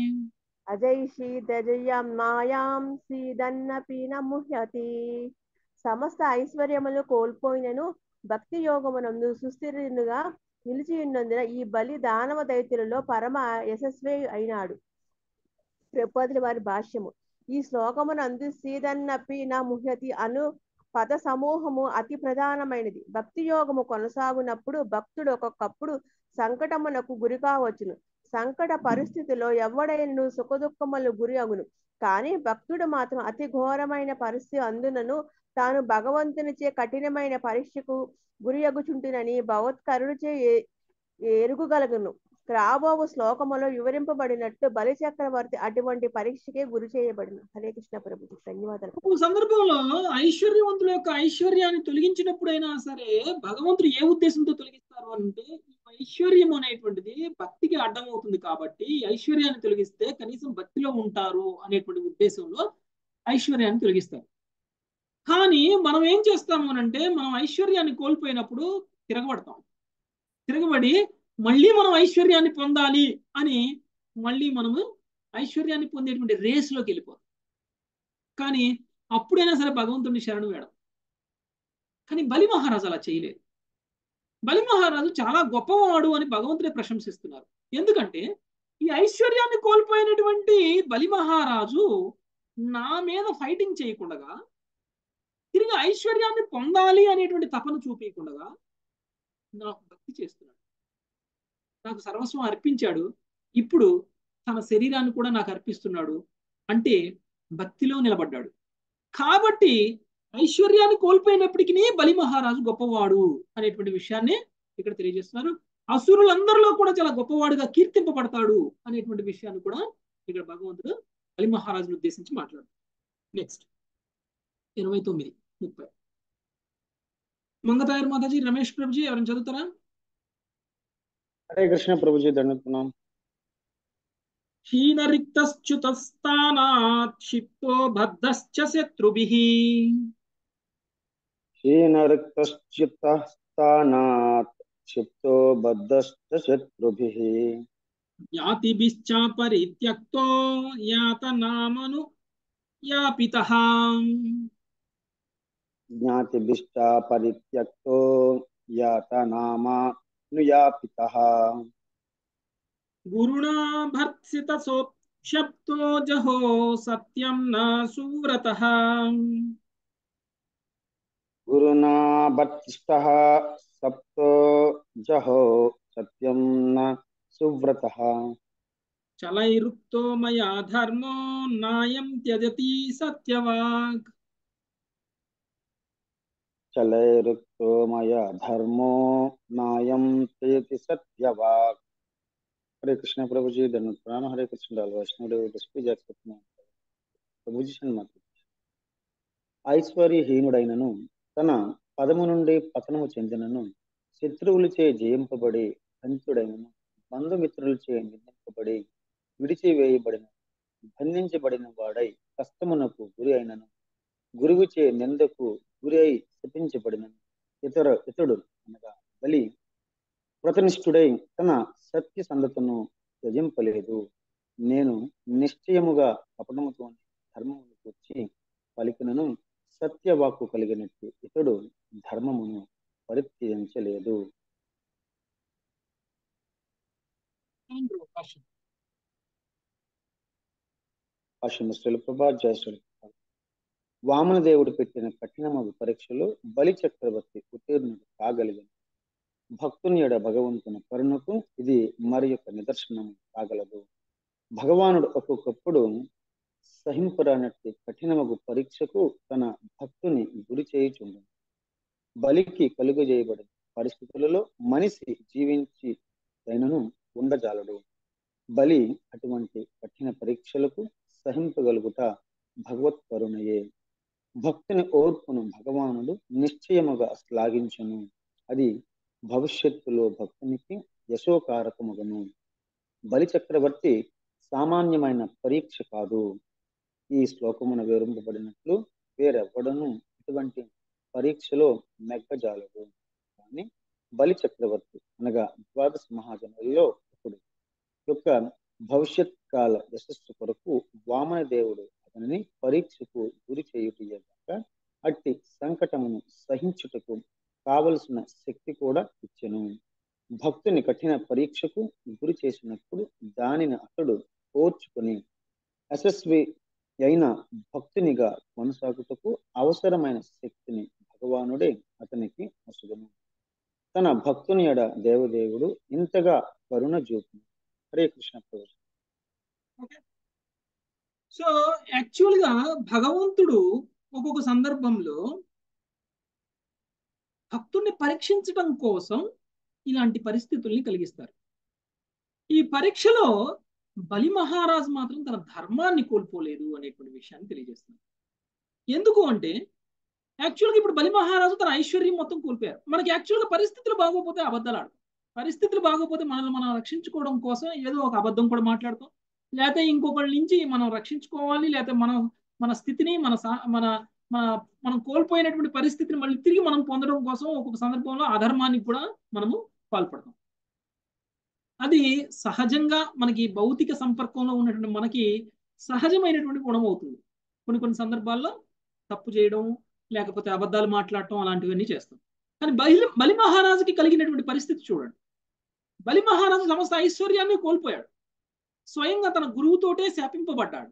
అజైషీదజయాం మాయాం సీదన్నపి న ముహ్యతి. సమస్త ఐశ్వర్యములు కోల్పోయినను భక్తి యోగమునందు సుస్థిరునిగా నిలిచి ఉన్నందున ఈ బలి దానవ దైత్యులలో పరమ యశస్వి అయినాడు. ప్రభుపాదుల వారి భాష్యము. ఈ శ్లోకమునందు సీదన్నపి నా ముహ్యతి అను పద సమూహము అతి ప్రధానమైనది. భక్తి యోగము కొనసాగునప్పుడు భక్తుడు ఒక్కొక్కప్పుడు సంకటమునకు గురి కావచ్చును. సంకట పరిస్థితిలో ఎవడైనను సుఖదుఖములు గురి అగును. కానీ భక్తుడు మాత్రం అతి ఘోరమైన పరిస్థితి అందునను తాను భగవంతునిచే కఠినమైన పరీక్షకు గురి అగుచుంటునని భగవత్కరుడిచే ఎరుగుగలుగును. రాబోవు శ్లోకములో వివరింపబడినట్టు బలి చక్రవర్తి అటువంటి పరీక్షకే గురి చేయబడిన. హరే కృష్ణ ప్రభుజీ, ధన్యవాదాలు. ఒక సందర్భంలో ఐశ్వర్యవంతుల యొక్క ఐశ్వర్యాన్ని తొలగించినప్పుడైనా సరే భగవంతుడు ఏ ఉద్దేశంతో తొలగిస్తారు అంటే, ఐశ్వర్యం అనేటువంటిది భక్తికి అడ్డం అవుతుంది కాబట్టి ఐశ్వర్యాన్ని తొలగిస్తే కనీసం భక్తిలో ఉంటారు అనేటువంటి ఉద్దేశంలో ఐశ్వర్యాన్ని తొలగిస్తారు. కానీ మనం ఏం చేస్తాము అంటే, మనం ఐశ్వర్యాన్ని కోల్పోయినప్పుడు తిరగబడి మళ్ళీ మనం ఐశ్వర్యాన్ని పొందాలి అని మళ్ళీ మనము ఐశ్వర్యాన్ని పొందేటువంటి రేస్లోకి వెళ్ళిపోతాం. కానీ అప్పుడైనా సరే భగవంతుడిని శరణు వేయడం. కానీ బలి మహారాజు అలా చేయలేదు. బలి మహారాజు చాలా గొప్పవాడు అని భగవంతుడే ప్రశంసిస్తున్నారు. ఎందుకంటే ఈ ఐశ్వర్యాన్ని కోల్పోయినటువంటి బలి మహారాజు నా మీద ఫైటింగ్ చేయకుండా, తిరిగి ఐశ్వర్యాన్ని పొందాలి అనేటువంటి తపన చూపించకుండా నాకు భక్తి చేస్తున్నాడు, నాకు సర్వస్వం అర్పించాడు. ఇప్పుడు తన శరీరాన్ని కూడా నాకు అర్పిస్తున్నాడు అంటే భక్తిలో నిలబడ్డాడు. కాబట్టి ఐశ్వర్యాన్ని కోల్పోయినప్పటికీ బలి మహారాజు గొప్పవాడు అనేటువంటి విషయాన్ని ఇక్కడ తెలియజేస్తున్నారు. అసురులందరిలో కూడా చాలా గొప్పవాడుగా కీర్తింపబడతాడు అనేటువంటి విషయాన్ని కూడా ఇక్కడ భగవంతుడు బలి మహారాజును ఉద్దేశించి మాట్లాడు. నెక్స్ట్ 29, 30. మంగతాయర్ మాతాజీ, రమేష్ ప్రభుజీ ఎవరైనా చదువుతారా? హరే కృష్ణ ప్రభుజీ, దండుతున్నాం. హీనరిక్తశ్చ్యుతస్థానాత్ క్షిప్తో బద్ధశ్చ శత్రుభిః. హీనరిక్తశ్చిత్తస్థానాత్ క్షిప్తో బద్ధశ్చ శత్రుభిః. యాతిభిశ్చ పరిత్యక్తో యాతనామను యాపితః. జ్ఞాతిభిశ్చ పరిత్యక్తో యాతనామనుయాపితః. గురుణా భర్త్సిత సోప్శప్తో జహో సత్యం న సువ్రతః. गुरुना बत्तिष्ठः सप्तो जहो सत्यं न सुव्रतः चलैरुक्तो मया धर्मो नायं त्यजति सत्यवाक् चलैरुक्तो मया धर्मो नायं त्यजति सत्यवाक्। हरे कृष्ण प्रभु जी, धन्यवाद प्रणाम। हरे कृष्ण लाल वैष्णव देव प्रभु जी शन्मत। ఐశ్వర్యహీనుడైనను తన పదము నుండి పతనము చెందినను, శత్రువులచే జయింపబడి హంతుడైనను, బంధుమిత్రులచే నిందింపబడి విడిచివేయబడిన బంధించబడిన వాడై కష్టమునకు గురి అయినను, గురువుచే నిందకు గురి అయి శపించబడినను, ఇతడు అనగా బలి వ్రతనిష్ఠుడై తన సత్య సంధతను త్యజింపలేదు. నేను నిశ్చయముగా కపటముతో ధర్మమును కూర్చి పలికినను, సత్యవాక్కు కలిగినట్టు ఇతడు ధర్మమును పరిత్యజించలేదు. వామనదేవుడు పెట్టిన కఠినమగు పరీక్షలో బలి చక్రవర్తి ఉత్తీర్ణుడు కాగలిగిన భక్తుని ఎడ భగవంతుని కరుణకు ఇది మరి యొక్క నిదర్శనం కాగలదు. భగవానుడు ఒక్కొక్కప్పుడు సహింపురానట్టి కఠినమగు పరీక్షకు తన భక్తుని గురి చేయుచుండు. బలికి కలుగజేయబడిన పరిస్థితులలో మనిషి జీవించి అయినను ఉండజాలడు. బలి అటువంటి కఠిన పరీక్షలకు సహింపగలుగుట భగవత్ కరుణయే. భక్తుని ఓర్పును భగవానుడు నిశ్చయముగా శ్లాఘించును. అది భవిష్యత్తులో భక్తునికి యశోకారకముగను. బలి చక్రవర్తి సామాన్యమైన పరీక్ష కాదు. ఈ శ్లోకమున వివరింపబడినట్లు వేరెవ్వడను ఇటువంటి పరీక్షలో నెగ్గజాలడు. కానీ బలి చక్రవర్తి అనగా ద్వాదశ మహాజనులలో ఒకడు యొక్క భవిష్యత్ కాల యశస్సు కొరకు వామన దేవుడు అతనిని పరీక్షకు గురి చేయుటగాక అట్టి సంకటమును సహించుటకు కావలసిన శక్తి కూడా ఇచ్చెను. భక్తుని కఠిన పరీక్షకు గురి చేసినప్పుడు దానిని అతడు ఓర్చుకుని యశస్వి అయిన భక్తునిగా కొనసాగుటకు అవసరమైన శక్తిని భగవానుడే అతనికి అసుగును. తన భక్తుని ఎడ దేవదేవుడు ఇంతగా కరుణ చూపును. హరే కృష్ణ ప్రభు. సో యాక్చువల్ గా భగవంతుడు ఒక్కొక్క సందర్భంలో భక్తుడిని పరీక్షించడం కోసం ఇలాంటి పరిస్థితుల్ని కలిగిస్తారు. ఈ పరీక్షలో బలి మహారాజు మాత్రం తన ధర్మాన్ని కోల్పోలేదు అనేటువంటి విషయాన్ని తెలియజేస్తున్నారు. ఎందుకు అంటే యాక్చువల్గా ఇప్పుడు బలి మహారాజు తన ఐశ్వర్యం మొత్తం కోల్పోయారు. మనకి యాక్చువల్గా పరిస్థితులు బాగోపోతే అబద్ధాలు ఆడతాం, పరిస్థితులు బాగోపోతే మనల్ని మనం రక్షించుకోవడం కోసం ఏదో ఒక అబద్ధం కూడా మాట్లాడతాం, లేకపోతే ఇంకొకళ్ళ నుంచి మనం రక్షించుకోవాలి, లేకపోతే మన స్థితిని మనం కోల్పోయినటువంటి పరిస్థితిని మళ్ళీ తిరిగి మనం పొందడం కోసం ఒక్కొక్క సందర్భంలో అధర్మానికి కూడా మనము పాల్పడతాం. అది సహజంగా మనకి భౌతిక సంపర్కంలో ఉన్నటువంటి మనకి సహజమైనటువంటి గుణం అవుతుంది. కొన్ని సందర్భాల్లో తప్పు చేయడం, లేకపోతే అబద్ధాలు మాట్లాడటం అలాంటివన్నీ చేస్తాం. కానీ బలి మహారాజుకి కలిగినటువంటి పరిస్థితి చూడండి. బలి మహారాజు సమస్త ఐశ్వర్యాన్ని కోల్పోయాడు, స్వయంగా తన గురువుతోటే శాపింపబడ్డాడు.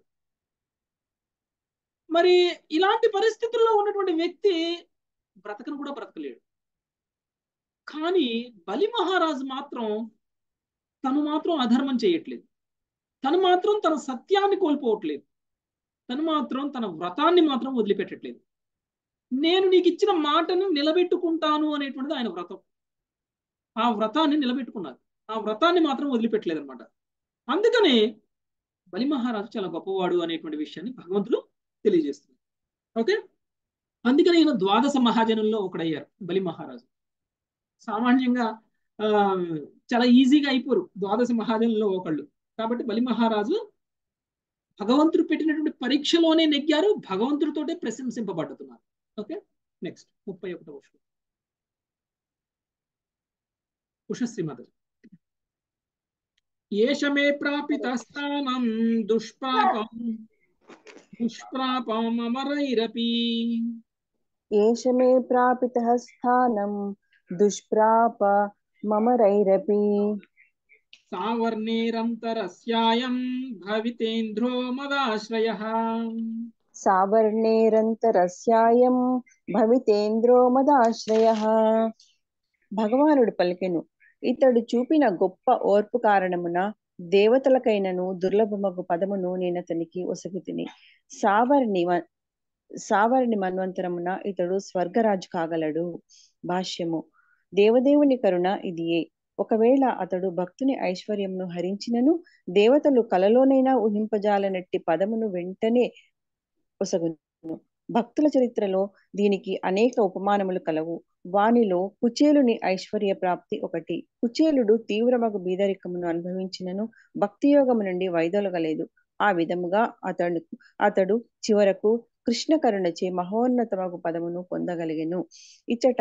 మరి ఇలాంటి పరిస్థితుల్లో ఉన్నటువంటి వ్యక్తి బ్రతకను కూడా బ్రతకలేడు. కానీ బలి మహారాజు మాత్రం తను మాత్రం అధర్మం చేయట్లేదు, తను మాత్రం తన సత్యాన్ని కోల్పోవట్లేదు, తను మాత్రం తన వ్రతాన్ని మాత్రం వదిలిపెట్టట్లేదు. నేను నీకు ఇచ్చిన మాటను నిలబెట్టుకుంటాను అనేటువంటిది ఆయన వ్రతం. ఆ వ్రతాన్ని నిలబెట్టుకున్నారు, ఆ వ్రతాన్ని మాత్రం వదిలిపెట్టలేదు అనమాట. అందుకనే బలి మహారాజు చాలా గొప్పవాడు అనేటువంటి విషయాన్ని భగవంతుడు తెలియజేస్తున్నారు. ఓకే, అందుకని ఈయన ద్వాదశ మహాజనుల్లో ఒకడయ్యారు బలి మహారాజు. సామాన్యంగా చాలా ఈజీగా అయిపోరు ద్వాదశ మహాజనుల్లో ఒకళ్ళు. కాబట్టి బలి మహారాజు భగవంతుడు పెట్టినటువంటి పరీక్షలోనే నెగ్గారు, భగవంతుడితోటే ప్రశంసింపబడుతున్నారు. ఓకే, నెక్స్ట్ 31వ శ్లోకం. ఉషశ్రీ మదర్. ఏషమే ప్రాపిత స్థానం దుష్ప్రాపం అమరైరపి. ఏషమే ప్రాపితః స్థానం దుష్ప్రాప మమరైరపి. సావర్ణేరంతరస్యాయం భవితేంద్రో మదాశ్రయః. సావర్ణేరంతరస్యాయం భవితేంద్రో మదాశ్రయః. భగవానుడు పలికెను, ఇతడు చూపిన గొప్ప ఓర్పు కారణమున దేవతలకైనను దుర్లభమగు పదమును నేనతనికి ఒసగితిని. సావర్ణి మన్వంతరమున ఇతడు స్వర్గరాజు కాగలడు. భాష్యము. దేవదేవుని కరుణ ఇదియే. ఒకవేళ అతడు భక్తుని ఐశ్వర్యమును హరించినను దేవతలు కలలోనైనా ఊహింపజాలనట్టి పదమును వెంటనే ఒసగును. భక్తుల చరిత్రలో దీనికి అనేక ఉపమానములు కలవు. వానిలో కుచేలుని ఐశ్వర్య ప్రాప్తి ఒకటి. కుచేలుడు తీవ్రమగు బీదరికమును అనుభవించినను భక్తి యోగము నుండి వైదొలగలేదు. ఆ విధముగా అతడు చివరకు కృష్ణ కరుణచే మహోన్నతమగు పదమును పొందగలిగెను. ఇచ్చట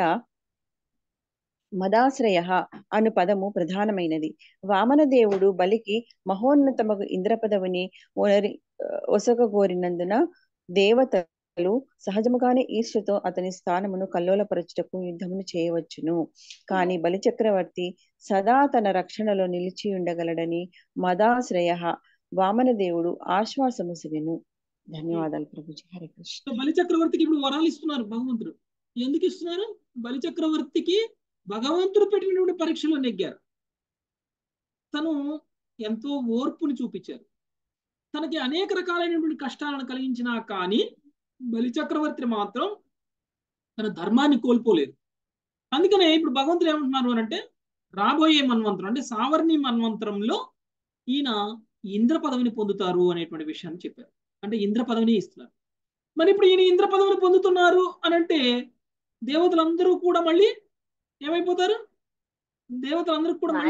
మదాశ్రయ అను పదము ప్రధానమైనది. వామనదేవుడు బలికి మహోన్నతమగు ఇంద్ర పదవిని ఒసగగోరినందున దేవతలు సహజముగానే ఈర్ష్యతో అతని స్థానమును కల్లోలపరచుటకు యుద్ధమును చేయవచ్చును. కాని బలి చక్రవర్తి సదా తన రక్షణలో నిలిచి ఉండగలడని మదాశ్రయ వామనదేవుడు ఆశ్వాసముసిగెను. ధన్యవాదాలు ప్రభుజీ. హరే కృష్ణ. బలి చక్రవర్తికి ఇప్పుడు వరాలు ఇస్తున్నారు భగవంతుడు. ఎందుకు ఇస్తున్నారు? బలి చక్రవర్తికి భగవంతుడు పెట్టినటువంటి పరీక్షలో నెగ్గారు. తను ఎంతో ఓర్పుని చూపించారు. తనకి అనేక రకాలైనటువంటి కష్టాలను కలిగించినా కానీ బలి చక్రవర్తి మాత్రం తన ధర్మాన్ని కోల్పోలేదు. అందుకనే ఇప్పుడు భగవంతుడు ఏమంటున్నారు అంటే రాబోయే మన్వంతరం అంటే సావర్ణి మన్వంతరంలో ఈయన ఇంద్ర పదవిని పొందుతారు అనేటువంటి విషయాన్ని చెప్పారు. అంటే ఇంద్ర పదవిని ఇస్తున్నారు. మరి ఇప్పుడు ఈయన ఇంద్ర పదవిని పొందుతున్నారు అని అంటే దేవతలందరూ కూడా మళ్ళీ ఏమైపోతారు? దేవతలందరూ కూడా మళ్ళీ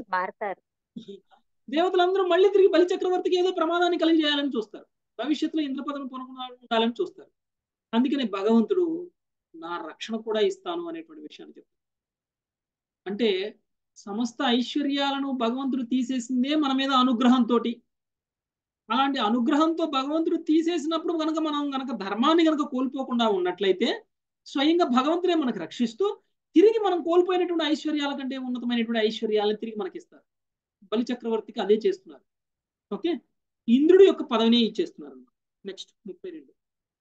దేవతలందరూ మళ్ళీ తిరిగి బలి చక్రవర్తికి ఏదో ప్రమాదాన్ని కలిగజేయాలని చూస్తారు. భవిష్యత్తులో ఇంద్ర పదవిని పొందాలని చూస్తారు. అందుకనే భగవంతుడు నా రక్షణ కూడా ఇస్తాను అనేటువంటి విషయాన్ని చెప్తారు. అంటే సమస్త ఐశ్వర్యాలను భగవంతుడు తీసేసిందే మన మీద అనుగ్రహంతో. అలాంటి అనుగ్రహంతో భగవంతుడు తీసేసినప్పుడు మనం గనక ధర్మాన్ని గనక కోల్పోకుండా ఉన్నట్లయితే స్వయంగా భగవంతుడే మనకు రక్షిస్తూ తిరిగి మనం కోల్పోయినటువంటి ఐశ్వర్యాల కంటే ఉన్నతమైనటువంటి ఐశ్వర్యాలను తిరిగి మనకిస్తారు. బలి చక్రవర్తికి అదే చేస్తున్నారు. ఓకే, ఇంద్రుడి యొక్క పదవిని ఇచ్చేస్తున్నారు. నెక్స్ట్ 32.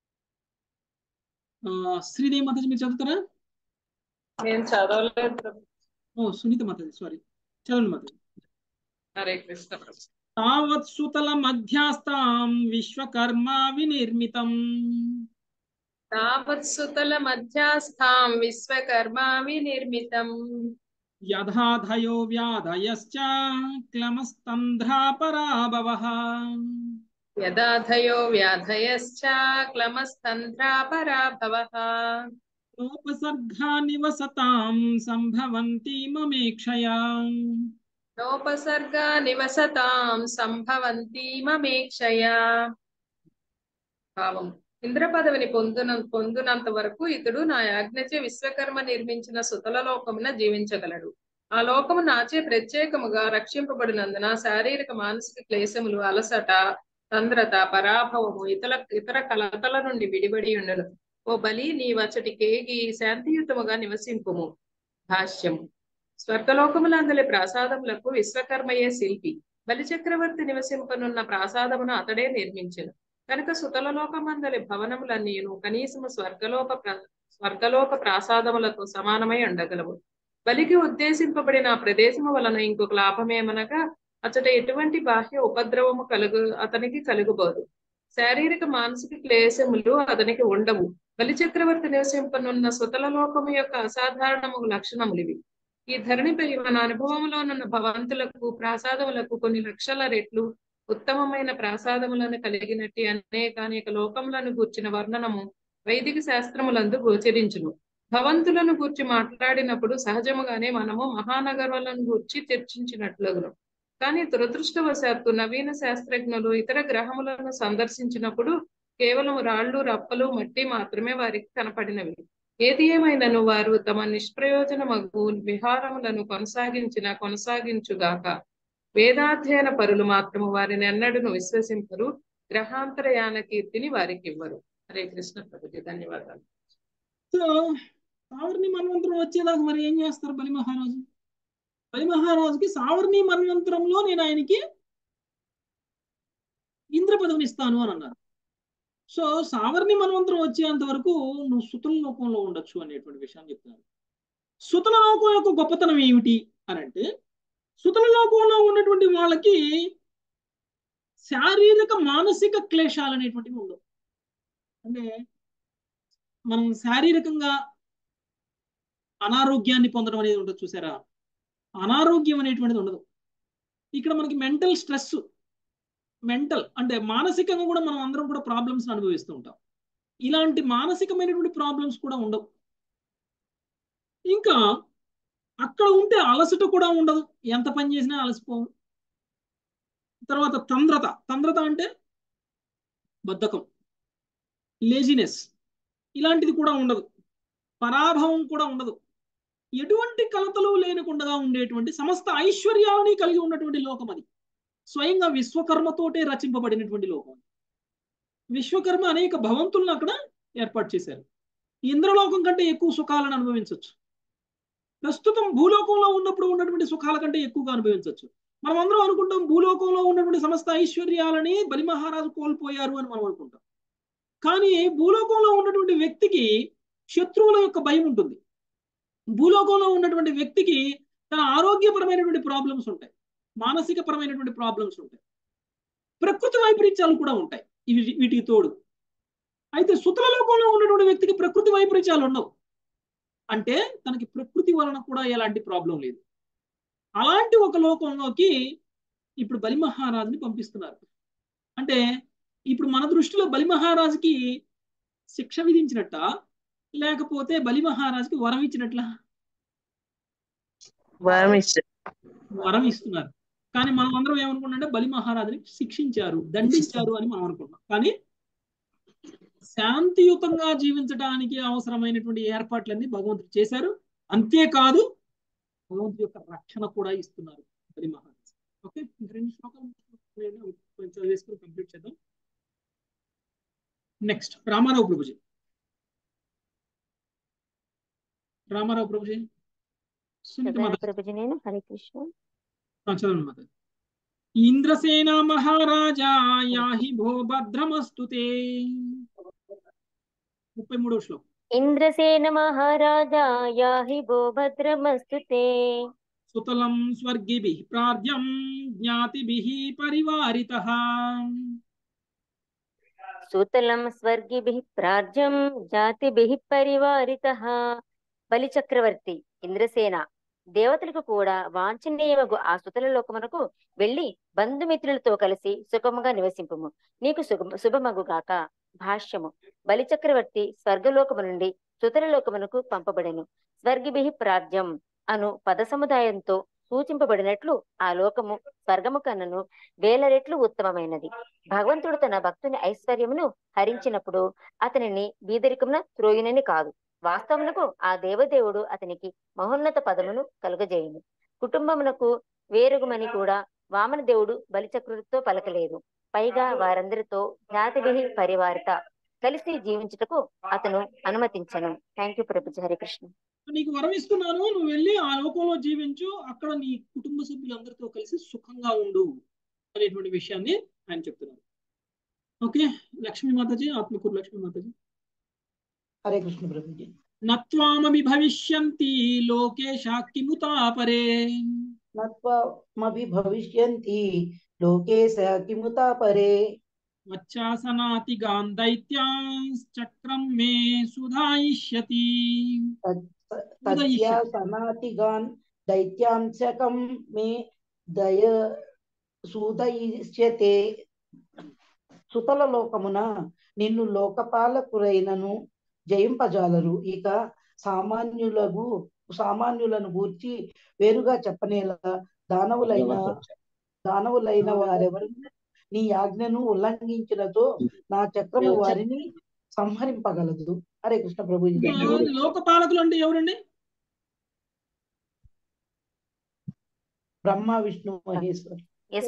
శ్రీదేవి మాతాజీ మీరు చదువుతారా? నేను చదవలేదు. సునీత మాతాజీ సారీ, చదవండి మాతాజీ. హరే కృష్ణ. తావత్ సుతల మధ్యాస్తాం విశ్వకర్మ వినిర్మితం తావత్సుతల మధ్యస్థాం విశ్వకర్మా వినిర్మితం యథాధయో వ్యాధయశ్చ క్లమస్తంధ్రాపరాభవః యథాధయో వ్యాధయశ్చ క్లమస్తంధ్రాపరాభవః నోపసర్గా నివసతాం సంభవంతి మమేక్షయా నోపసర్గా నివసతాం సంభవంతి మమేక్షయా. భావం. ఇంద్ర పదవిని పొందునంత వరకు ఇతడు నా ఆజ్ఞచే విశ్వకర్మ నిర్మించిన సుతల లోకమున జీవించగలడు. ఆ లోకము నాచే ప్రత్యేకముగా రక్షింపబడినందున శారీరక మానసిక క్లేశములు, అలసట, తంద్రత, పరాభవము, ఇతర కలతల నుండి విడిబడి ఉండను. ఓ బలి, నీ వచటి కేగి శాంతియుతముగా నివసింపుము. భాష్యము. స్వర్గలోకములందలి ప్రాసాదములకు విశ్వకర్మయే శిల్పి. బలి చక్రవర్తి నివసింపనున్న ప్రాసాదమును అతడే నిర్మించెను. కనుక సుతలలోకమందలి భవనములన్నీను కనీసము స్వర్గలోక ప్రాసాదములతో సమానమై ఉండగలవు. బలికి ఉద్దేశింపబడిన ప్రదేశము వలన ఇంకొక లాభమేమనగా అతట ఎటువంటి బాహ్య ఉపద్రవము అతనికి కలుగుబోదు. శారీరక మానసిక క్లేశములు అతనికి ఉండవు. బలి చక్రవర్తి నివసింపనున్న సుతలలోకము యొక్క అసాధారణము లక్షణములివి. ఈ ధరణిపై మన అనుభవంలోనున్న భవంతులకు, ప్రాసాదములకు కొన్ని లక్షల రెట్లు ఉత్తమమైన ప్రాసాదములను కలిగినట్టి అనేక లోకములను గూర్చిన వర్ణనము వైదిక శాస్త్రములందు గోచరించును. భవంతులను గూర్చి మాట్లాడినప్పుడు సహజముగానే మనము మహానగరాలను గూర్చి చర్చించినట్లుగును. కానీ దురదృష్టవశాత్తు నవీన శాస్త్రజ్ఞులు ఇతర గ్రహములను సందర్శించినప్పుడు కేవలం రాళ్లు, రప్పలు, మట్టి మాత్రమే వారికి కనపడినవి. ఏది ఏమైనను వారు తమ నిష్ప్రయోజనమగు విహారములను కొనసాగించుగాక. వేదాధ్యయన పరులు మాత్రము వారిని ఎన్నడూను విశ్వసింపరు. గ్రహాంతరయాన కీర్తిని వారికి ఇవ్వరు. హరే కృష్ణ ప్రభుజీ. ధన్యవాదాలు. సో సావర్ణి మన్వంతరం వచ్చేదాకా మరి ఏం చేస్తారు బలి మహారాజు? బలి మహారాజుకి సావర్ణి మన్వంతరంలో నేను ఆయనకి ఇంద్ర పదవిని ఇస్తాను అని అన్నారు. సో సావర్ణి మన్వంతరం వచ్చేంత వరకు నువ్వు సుతుల లోకంలో ఉండొచ్చు అనేటువంటి విషయాన్ని చెప్తున్నాను. సుతుల లోకం యొక్క గొప్పతనం ఏమిటి అని అంటే, సుతుల లోకంలో ఉన్నటువంటి వాళ్ళకి శారీరక మానసిక క్లేశాలు అనేటువంటివి ఉండవు. అంటే మనం శారీరకంగా అనారోగ్యాన్ని పొందడం అనేది ఉండదు చూసారా, అనారోగ్యం అనేటువంటిది ఉండదు. ఇక్కడ మనకి మెంటల్ స్ట్రెస్, మెంటల్ అంటే మానసికంగా కూడా మనం అందరం కూడా ప్రాబ్లమ్స్ అనుభవిస్తూ ఉంటాం. ఇలాంటి మానసికమైనటువంటి ప్రాబ్లమ్స్ కూడా ఉండవు. ఇంకా అక్కడ ఉంటే అలసట కూడా ఉండదు, ఎంత పని చేసినా అలసిపోవు. తర్వాత తంద్రత, తంద్రత అంటే బద్ధకం, లేజినెస్, ఇలాంటిది కూడా ఉండదు. పరాభవం కూడా ఉండదు. ఎటువంటి కలతలు లేనకుండా ఉండేటువంటి సమస్త ఐశ్వర్యాలని కలిగి ఉన్నటువంటి లోకం అది. స్వయంగా విశ్వకర్మతోటే రచింపబడినటువంటి లోకం. విశ్వకర్మ అనేక భవంతులను అక్కడ ఏర్పాటు చేశారు. ఇంద్రలోకం కంటే ఎక్కువ సుఖాలను అనుభవించవచ్చు. ప్రస్తుతం భూలోకంలో ఉన్నప్పుడు ఉన్నటువంటి సుఖాల కంటే ఎక్కువగా అనుభవించవచ్చు. మనం అందరం అనుకుంటాం భూలోకంలో ఉన్నటువంటి సమస్త ఐశ్వర్యాలని బలి మహారాజు కోల్పోయారు అని మనం అనుకుంటాం. కానీ భూలోకంలో ఉన్నటువంటి వ్యక్తికి శత్రువుల యొక్క భయం ఉంటుంది. భూలోకంలో ఉన్నటువంటి వ్యక్తికి తన ఆరోగ్యపరమైనటువంటి ప్రాబ్లమ్స్ ఉంటాయి, మానసిక పరమైనటువంటి ప్రాబ్లమ్స్ ఉంటాయి, ప్రకృతి వైపరీత్యాలు కూడా ఉంటాయి వీటికి తోడు. అయితే సుతుల లోకంలో ఉన్నటువంటి వ్యక్తికి ప్రకృతి వైపరీత్యాలు ఉండవు. అంటే తనకి ప్రకృతి వలన కూడా ఎలాంటి ప్రాబ్లం లేదు. అలాంటి ఒక లోకంలోకి ఇప్పుడు బలి మహారాజుని పంపిస్తున్నారు. అంటే ఇప్పుడు మన దృష్టిలో బలి మహారాజుకి శిక్ష విధించినట్ట, లేకపోతే బలి మహారాజుకి వరం ఇచ్చినట్లా? వరం ఇస్తున్నారు. కానీ మనం అందరం ఏమనుకుంటే బలి మహారాజుని శిక్షించారు, దండించారు అని మనం అనుకుంటాం. కానీ శాంతియుతంగా జీవించడానికి అవసరమైనటువంటి ఏర్పాట్లన్నీ భగవంతుడు చేశారు. అంతేకాదు భగవంతుడి యొక్క రక్షణ కూడా ఇస్తున్నారు బలి మహారాజు. ఓకే, రెండు శ్లోకాలు కొంచెం వేసుకుని కంప్లీట్ చేద్దాం. నెక్స్ట్ రామారావు ప్రభుజీ. రామారావు ప్రభుజీ, ప్రభుజీ నేను హరే కృష్ణ. చదవండి మాత. ఇంద్రసేన మహారాజా యాహి భో భద్రమస్తుతే. 33వ శ్లోకం. ఇంద్రసేన మహారాజా యాహి భో భద్రమస్తుతే. సుతలం స్వర్గిభిః ప్రార్థ్యం జ్ఞాతిభిః పరివారితః. సుతలం స్వర్గిభిః ప్రార్థ్యం జాతిభిః పరివారితః. బలి చక్రవర్తి ఇంద్రసేన దేవతలకు కూడా వాంఛనీయమగు ఆ సుతల లోకమునకు వెళ్లి బంధుమిత్రులతో కలిసి సుఖముగా నివసింపుము, నీకు శుభమగుగాక. భాష్యము. బలి చక్రవర్తి స్వర్గలోకము నుండి సుతల లోకమునకు పంపబడెను. స్వర్గిభిః ప్రార్థ్యం అను పద సముదాయంతో సూచింపబడినట్లు ఆ లోకము స్వర్గము కన్నను వేల రెట్లు ఉత్తమమైనది. భగవంతుడు తన భక్తుని ఐశ్వర్యమును హరించినప్పుడు అతనిని బీదరికమున త్రోయునని కాదు, వాస్తవమునకు ఆ దేవదేవుడు అతనికి మహోన్నత పదమును కలుగజేయును. కుటుంబమునకు వేరుగుమని కూడా వామన దేవుడు బలిచక్రుడితో పలకలేదు. పైగా వారందరితో జ్ఞాతిభిః పరివారిత కలిసి జీవించుటకు అతను అనుమతించను. Thank you Prabhuji. హరే కృష్ణ. నీకు వరం ఇస్తున్నాను, నువ్వు వెళ్ళి ఆ లోకంలో జీవించు, అక్కడ నీ కుటుంబ సభ్యులందరితో కలిసి సుఖంగా ఉండు అనేటువంటి విషయాన్ని ఆయన చెప్తున్నారు. ఓకే, లక్ష్మీ మాతాజీ, ఆత్మకూరు లక్ష్మీ మాతాజీ. హరే కృష్ణ ప్రభుజీ. నత్వామమి భవిష్యంతి లోకేశ కిముతా పరే. నత్వామపి భవిష్యంతి లోకేశ కిముతా పరే. వచ్చాసనాతి గాన్ దైత్యాంశ్చక్రం మే సుధాయిష్యతి. తస్యాసనాతి గాన్ దైత్యాంశకం మే దయ సుదయిష్యతే. సుతల లోకమున నిన్ను లోకపాలకురైనను జయింపజాలరు. ఇక సామాన్యులను గూర్చి వేరుగా చెప్పనేలా దానవులైన వారెవరు నీ ఆజ్ఞను ఉల్లంఘించినతో నా చక్రము వారిని సంహరింపగలదు. హరే కృష్ణ ప్రభుజీ. లోకపాలకులు అంటే ఎవరండి? బ్రహ్మ విష్ణు మహేశ్వర్.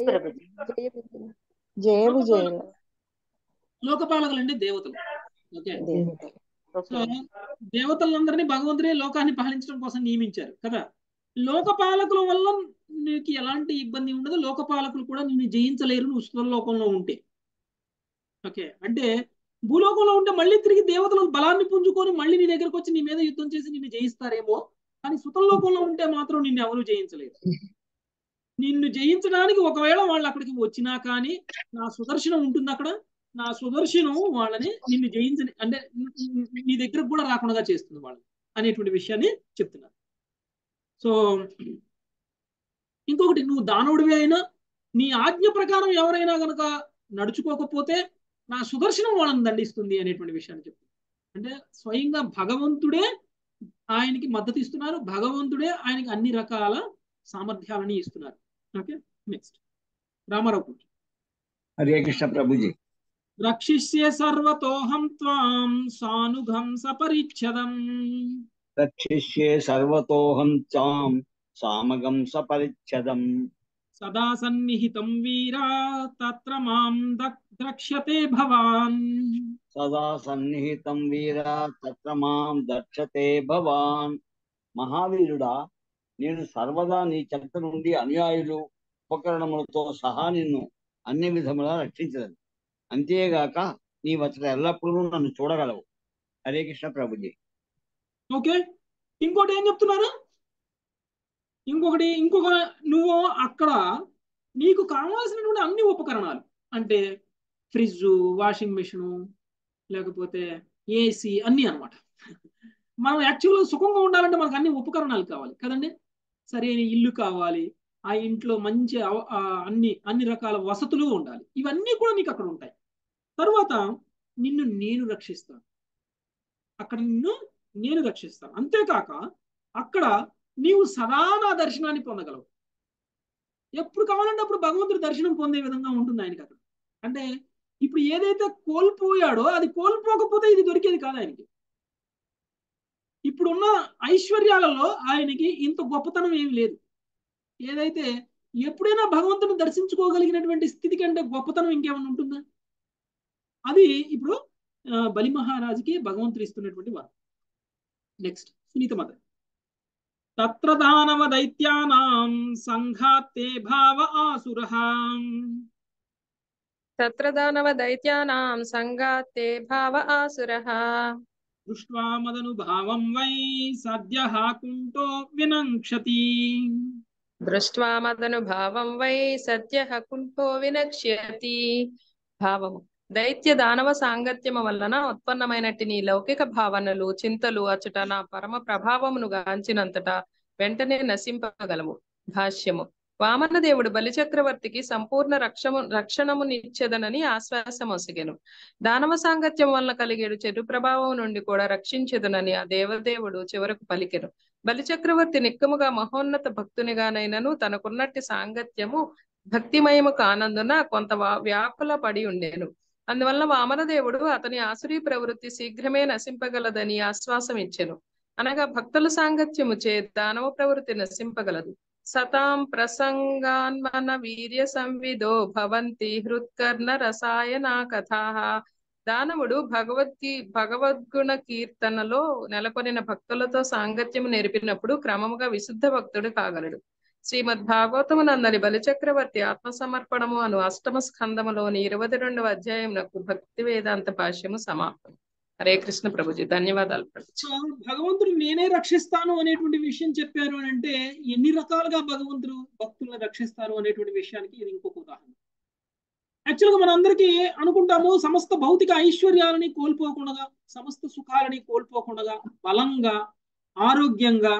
లోకపాలకులు అంటే దేవతలు. ఓకే, సో దేవతలందరినీ భగవంతుడే లోకాన్ని పాలించడం కోసం నియమించారు కదా. లోకపాలకుల వల్ల నీకు ఎలాంటి ఇబ్బంది ఉండదు. లోకపాలకులు కూడా నిన్ను జయించలేరు నువ్వు సుతల లోకంలో ఉంటే. ఓకే, అంటే భూలోకంలో ఉంటే మళ్ళీ తిరిగి దేవతలు బలాన్ని పుంజుకొని మళ్ళీ నీ దగ్గరకు వచ్చి నీ మీద యుద్ధం చేసి నిన్ను జయిస్తారేమో, కానీ సుతలోకంలో ఉంటే మాత్రం నిన్ను ఎవరు జయించలేరు. నిన్ను జయించడానికి ఒకవేళ వాళ్ళు అక్కడికి వచ్చినా కానీ నా సుదర్శనం ఉంటుంది అక్కడ, నా సుదర్శనం వాళ్ళని నిన్ను జయించని అంటే నీ దగ్గరకు కూడా రాకుండా చేస్తుంది వాళ్ళని అనేటువంటి విషయాన్ని చెప్తున్నారు. సో ఇంకొకటి, నువ్వు దానవుడివి అయినా నీ ఆజ్ఞ ప్రకారం ఎవరైనా కనుక నడుచుకోకపోతే నా సుదర్శనం వాళ్ళని దండిస్తుంది అనేటువంటి విషయాన్ని చెప్తుంది. అంటే స్వయంగా భగవంతుడే ఆయనకి మద్దతు ఇస్తున్నారు, భగవంతుడే ఆయనకి అన్ని రకాల సామర్థ్యాలని ఇస్తున్నారు. Okay, next Ramarao. హరే కృష్ణ ప్రభుజీ. రక్షిష్యే సర్వతోహం త్వాం సానుఘం సపరిచ్ఛదం. రక్షిష్యే సర్వతోహం త్వాం సామగం సపరిచ్ఛదం. సదా సన్నిహితం వీరా తత్ర మాం ద్రక్ష్యతే భవాన్. సదా సన్నిహితం వీరా తత్ర మాం ద్రక్ష్యతే భవాన్. మహావీరుడా, నేను సర్వదా నీ చెంత నుండి అనుయాయులు ఉపకరణములతో సహా నిన్ను అన్ని విధములా రక్షించదు. అంతేగాక నీ వచన ఎల్లప్పుడూ నన్ను చూడగలవు. హరే కృష్ణ ప్రభుజీ. ఓకే, ఇంకోటి ఏం చెప్తున్నారు, ఇంకొక నువ్వు అక్కడ నీకు కావాల్సినటువంటి అన్ని ఉపకరణాలు అంటే ఫ్రిడ్జ్, వాషింగ్ మిషను, లేకపోతే ఏసీ అన్నీ అనమాట. మనం యాక్చువల్గా సుఖంగా ఉండాలంటే మనకు అన్ని ఉపకరణాలు కావాలి కదండి. సరైన ఇల్లు కావాలి, ఆ ఇంట్లో మంచి అన్ని రకాల వసతులు ఉండాలి. ఇవన్నీ కూడా నీకు అక్కడ ఉంటాయి. తర్వాత నిన్ను నేను రక్షిస్తాను, అక్కడ నిన్ను నేను రక్షిస్తాను. అంతేకాక అక్కడ నీవు సదా నా దర్శనాన్ని పొందగలవు. ఎప్పుడు కావాలంటే అప్పుడు భగవంతుడి దర్శనం పొందే విధంగా ఉంటుంది ఆయనకి అక్కడ. అంటే ఇప్పుడు ఏదైతే కోల్పోయాడో అది కోల్పోకపోతే ఇది దొరికేది కాదు ఆయనకి. ఇప్పుడున్న ఐశ్వర్యాలలో ఆయనకి ఇంత గొప్పతనం ఏమి లేదు. ఏదైతే ఎప్పుడైనా భగవంతుని దర్శించుకోగలిగినటువంటి స్థితి కంటే గొప్పతనం ఇంకేమైనా ఉంటుందా? అది ఇప్పుడు బలి మహారాజుకి భగవంతుడు ఇస్తున్నటువంటి వారు. Next Sunitha mother. తత్ర దానవ దైత్యానాం సంఘాతే భావ ఆసురః. తత్ర దానవ దైత్యానాం సంఘాతే భావ ఆసురః. దృష్ట్వా మదనుభావం వై సద్యః కుంఠో వినంక్షతి. దృష్ట్వా మదనుభావం వై సద్యః కుంఠో వినక్ష్యతి. భావము: దైత్య దానవ సాంగత్యము వలన ఉత్పన్నమైనట్టి నీ లౌకిక భావనలు, చింతలు అచట నా పరమ ప్రభావమును గాంచినంతటా వెంటనే నశింపగలవు. భాష్యము: వామనదేవుడు బలిచక్రవర్తికి సంపూర్ణ రక్షణమునిచ్చెదనని ఆశ్వాసమొసగెను. దానవ సాంగత్యం వలన కలిగేడు చెడు ప్రభావం నుండి కూడా రక్షించెదనని ఆ దేవదేవుడు చివరకు పలికెను. బలిచక్రవర్తి నిక్కముగా మహోన్నత భక్తునిగానైనను తనకున్నట్టి సాంగత్యము భక్తిమయము కానందున కొంత వ్యాకుల పడి ఉండేను. అందువల్ల వామనదేవుడు అతని ఆసురీ ప్రవృత్తి శీఘ్రమే నశింపగలదని ఆశ్వాసం ఇచ్చెను. అనగా భక్తుల సాంగత్యము చే దానవ ప్రవృత్తి నశింపగలదు. సతాం ప్రసంగాన్మన వీర్య సంవిదో భవంతి హృత్కర్ణ రసాయనా కథాః. దానవుడు భగవద్గుణ కీర్తనలో నెలకొనిన భక్తులతో సాంగత్యము నేర్పినప్పుడు క్రమముగా విశుద్ధ భక్తుడు కాగలడు. శ్రీమద్ భాగవతమునందలి బలిచక్రవర్తి ఆత్మసమర్పణము అను అష్టమ స్కందములోని 22వ అధ్యాయమునకు భక్తి వేదాంత భాష్యము సమాప్తం. హరే కృష్ణ ప్రభుజీ. ధన్యవాదాలు ప్రభుజీ. భగవంతుడు నేనే రక్షిస్తాను అనేటువంటి విషయం చెప్పారు అని అంటే ఎన్ని రకాలుగా భగవంతుడు భక్తులను రక్షిస్తారు అనేటువంటి విషయానికి ఇది ఇంకొక ఉదాహరణ. యాక్చువల్గా మనందరికీ అనుకుంటాము సమస్త భౌతిక ఐశ్వర్యాలని కోల్పోకుండా, సమస్త సుఖాలని కోల్పోకుండా, బలంగా, ఆరోగ్యంగా,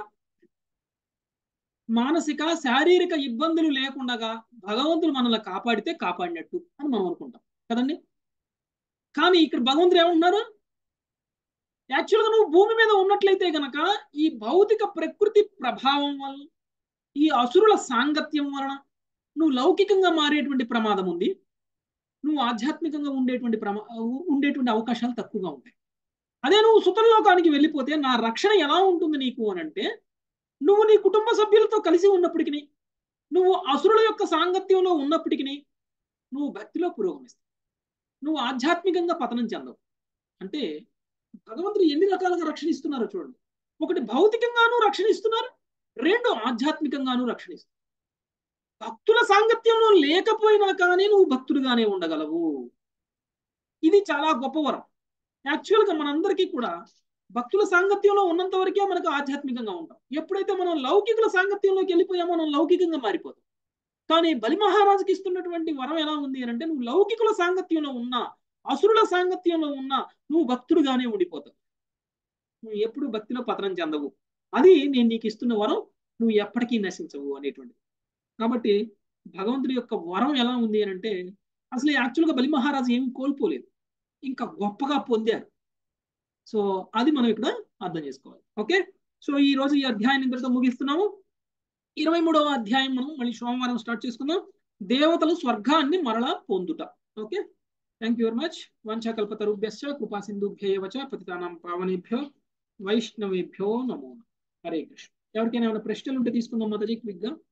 మానసిక శారీరక ఇబ్బందులు లేకుండా భగవంతుడు మనల్ని కాపాడితే కాపాడినట్టు అని మనం అనుకుంటాం కదండి. కానీ ఇక్కడ భగవంతుడు ఏమంటున్నారు, యాక్చువల్గా నువ్వు భూమి మీద ఉన్నట్లయితే గనక ఈ భౌతిక ప్రకృతి ప్రభావం వల్ల, ఈ అసురుల సాంగత్యం వలన నువ్వు లౌకికంగా మారేటువంటి ప్రమాదం ఉంది. నువ్వు ఆధ్యాత్మికంగా ఉండేటువంటి అవకాశాలు తక్కువగా ఉంటాయి. అదే నువ్వు సుతలోకానికి వెళ్ళిపోతే నా రక్షణ ఎలా ఉంటుంది నీకు అని అంటే, నువ్వు నీ కుటుంబ సభ్యులతో కలిసి ఉన్నప్పటికీ, నువ్వు అసురుల యొక్క సాంగత్యంలో ఉన్నప్పటికీ నువ్వు భక్తిలో పురోగమిస్తావు, నువ్వు ఆధ్యాత్మికంగా పతనం చెందవు. అంటే భగవంతుడు ఎన్ని రకాలుగా రక్షణ ఇస్తున్నారో చూడండి. ఒకటి భౌతికంగానూ రక్షణ ఇస్తున్నారు, రెండు ఆధ్యాత్మికంగానూ రక్షణ ఇస్తున్నారు. భక్తుల సాంగత్యంలో లేకపోయినా కానీ నువ్వు భక్తుడిగానే ఉండగలవు. ఇది చాలా గొప్ప వరం. యాక్చువల్గా మనందరికీ కూడా భక్తుల సాంగత్యంలో ఉన్నంత వరకే మనకు ఆధ్యాత్మికంగా ఉంటాం. ఎప్పుడైతే మనం లౌకికుల సాంగత్యంలోకి వెళ్ళిపోయామో మనం లౌకికంగా మారిపోతాం. కానీ బలి మహారాజుకి ఇస్తున్నటువంటి వరం ఎలా ఉంది అని అంటే, నువ్వు లౌకికుల సాంగత్యంలో ఉన్నా, అసురుల సాంగత్యంలో ఉన్నా, నువ్వు భక్తుడుగానే ఉండిపోతావు. నువ్వు ఎప్పుడు భక్తిలో పతనం చెందవు. అది నేను నీకు ఇస్తున్న వరం, నువ్వు ఎప్పటికీ నశించవు అనేటువంటిది. కాబట్టి భగవంతుడి యొక్క వరం ఎలా ఉంది అని అంటే, అసలు యాక్చువల్గా బలి మహారాజు ఏమి కోల్పోలేదు, ఇంకా గొప్పగా పొందారు. సో అది మనం ఇక్కడ అర్థం చేసుకోవాలి. ఓకే, సో ఈ రోజు ఈ అధ్యాయం ఇంతటితో ముగిస్తున్నాము. 23వ అధ్యాయం మనం మళ్ళీ సోమవారం స్టార్ట్ చేసుకుందాం. దేవతలు స్వర్గాన్ని మరలా పొందుట. Okay, thank you very much. వంశాకల్పతరుభ్యశ్చ కృపా సింధుభ్యైవ చ పతితానాం పావనేభ్యో వైష్ణవేభ్యో నమో నమః. హరే కృష్ణ. ఎవరికైనా ఏమైనా ప్రశ్నలు ఉంటే తీసుకుందాం మాతాజీ క్విక్గా.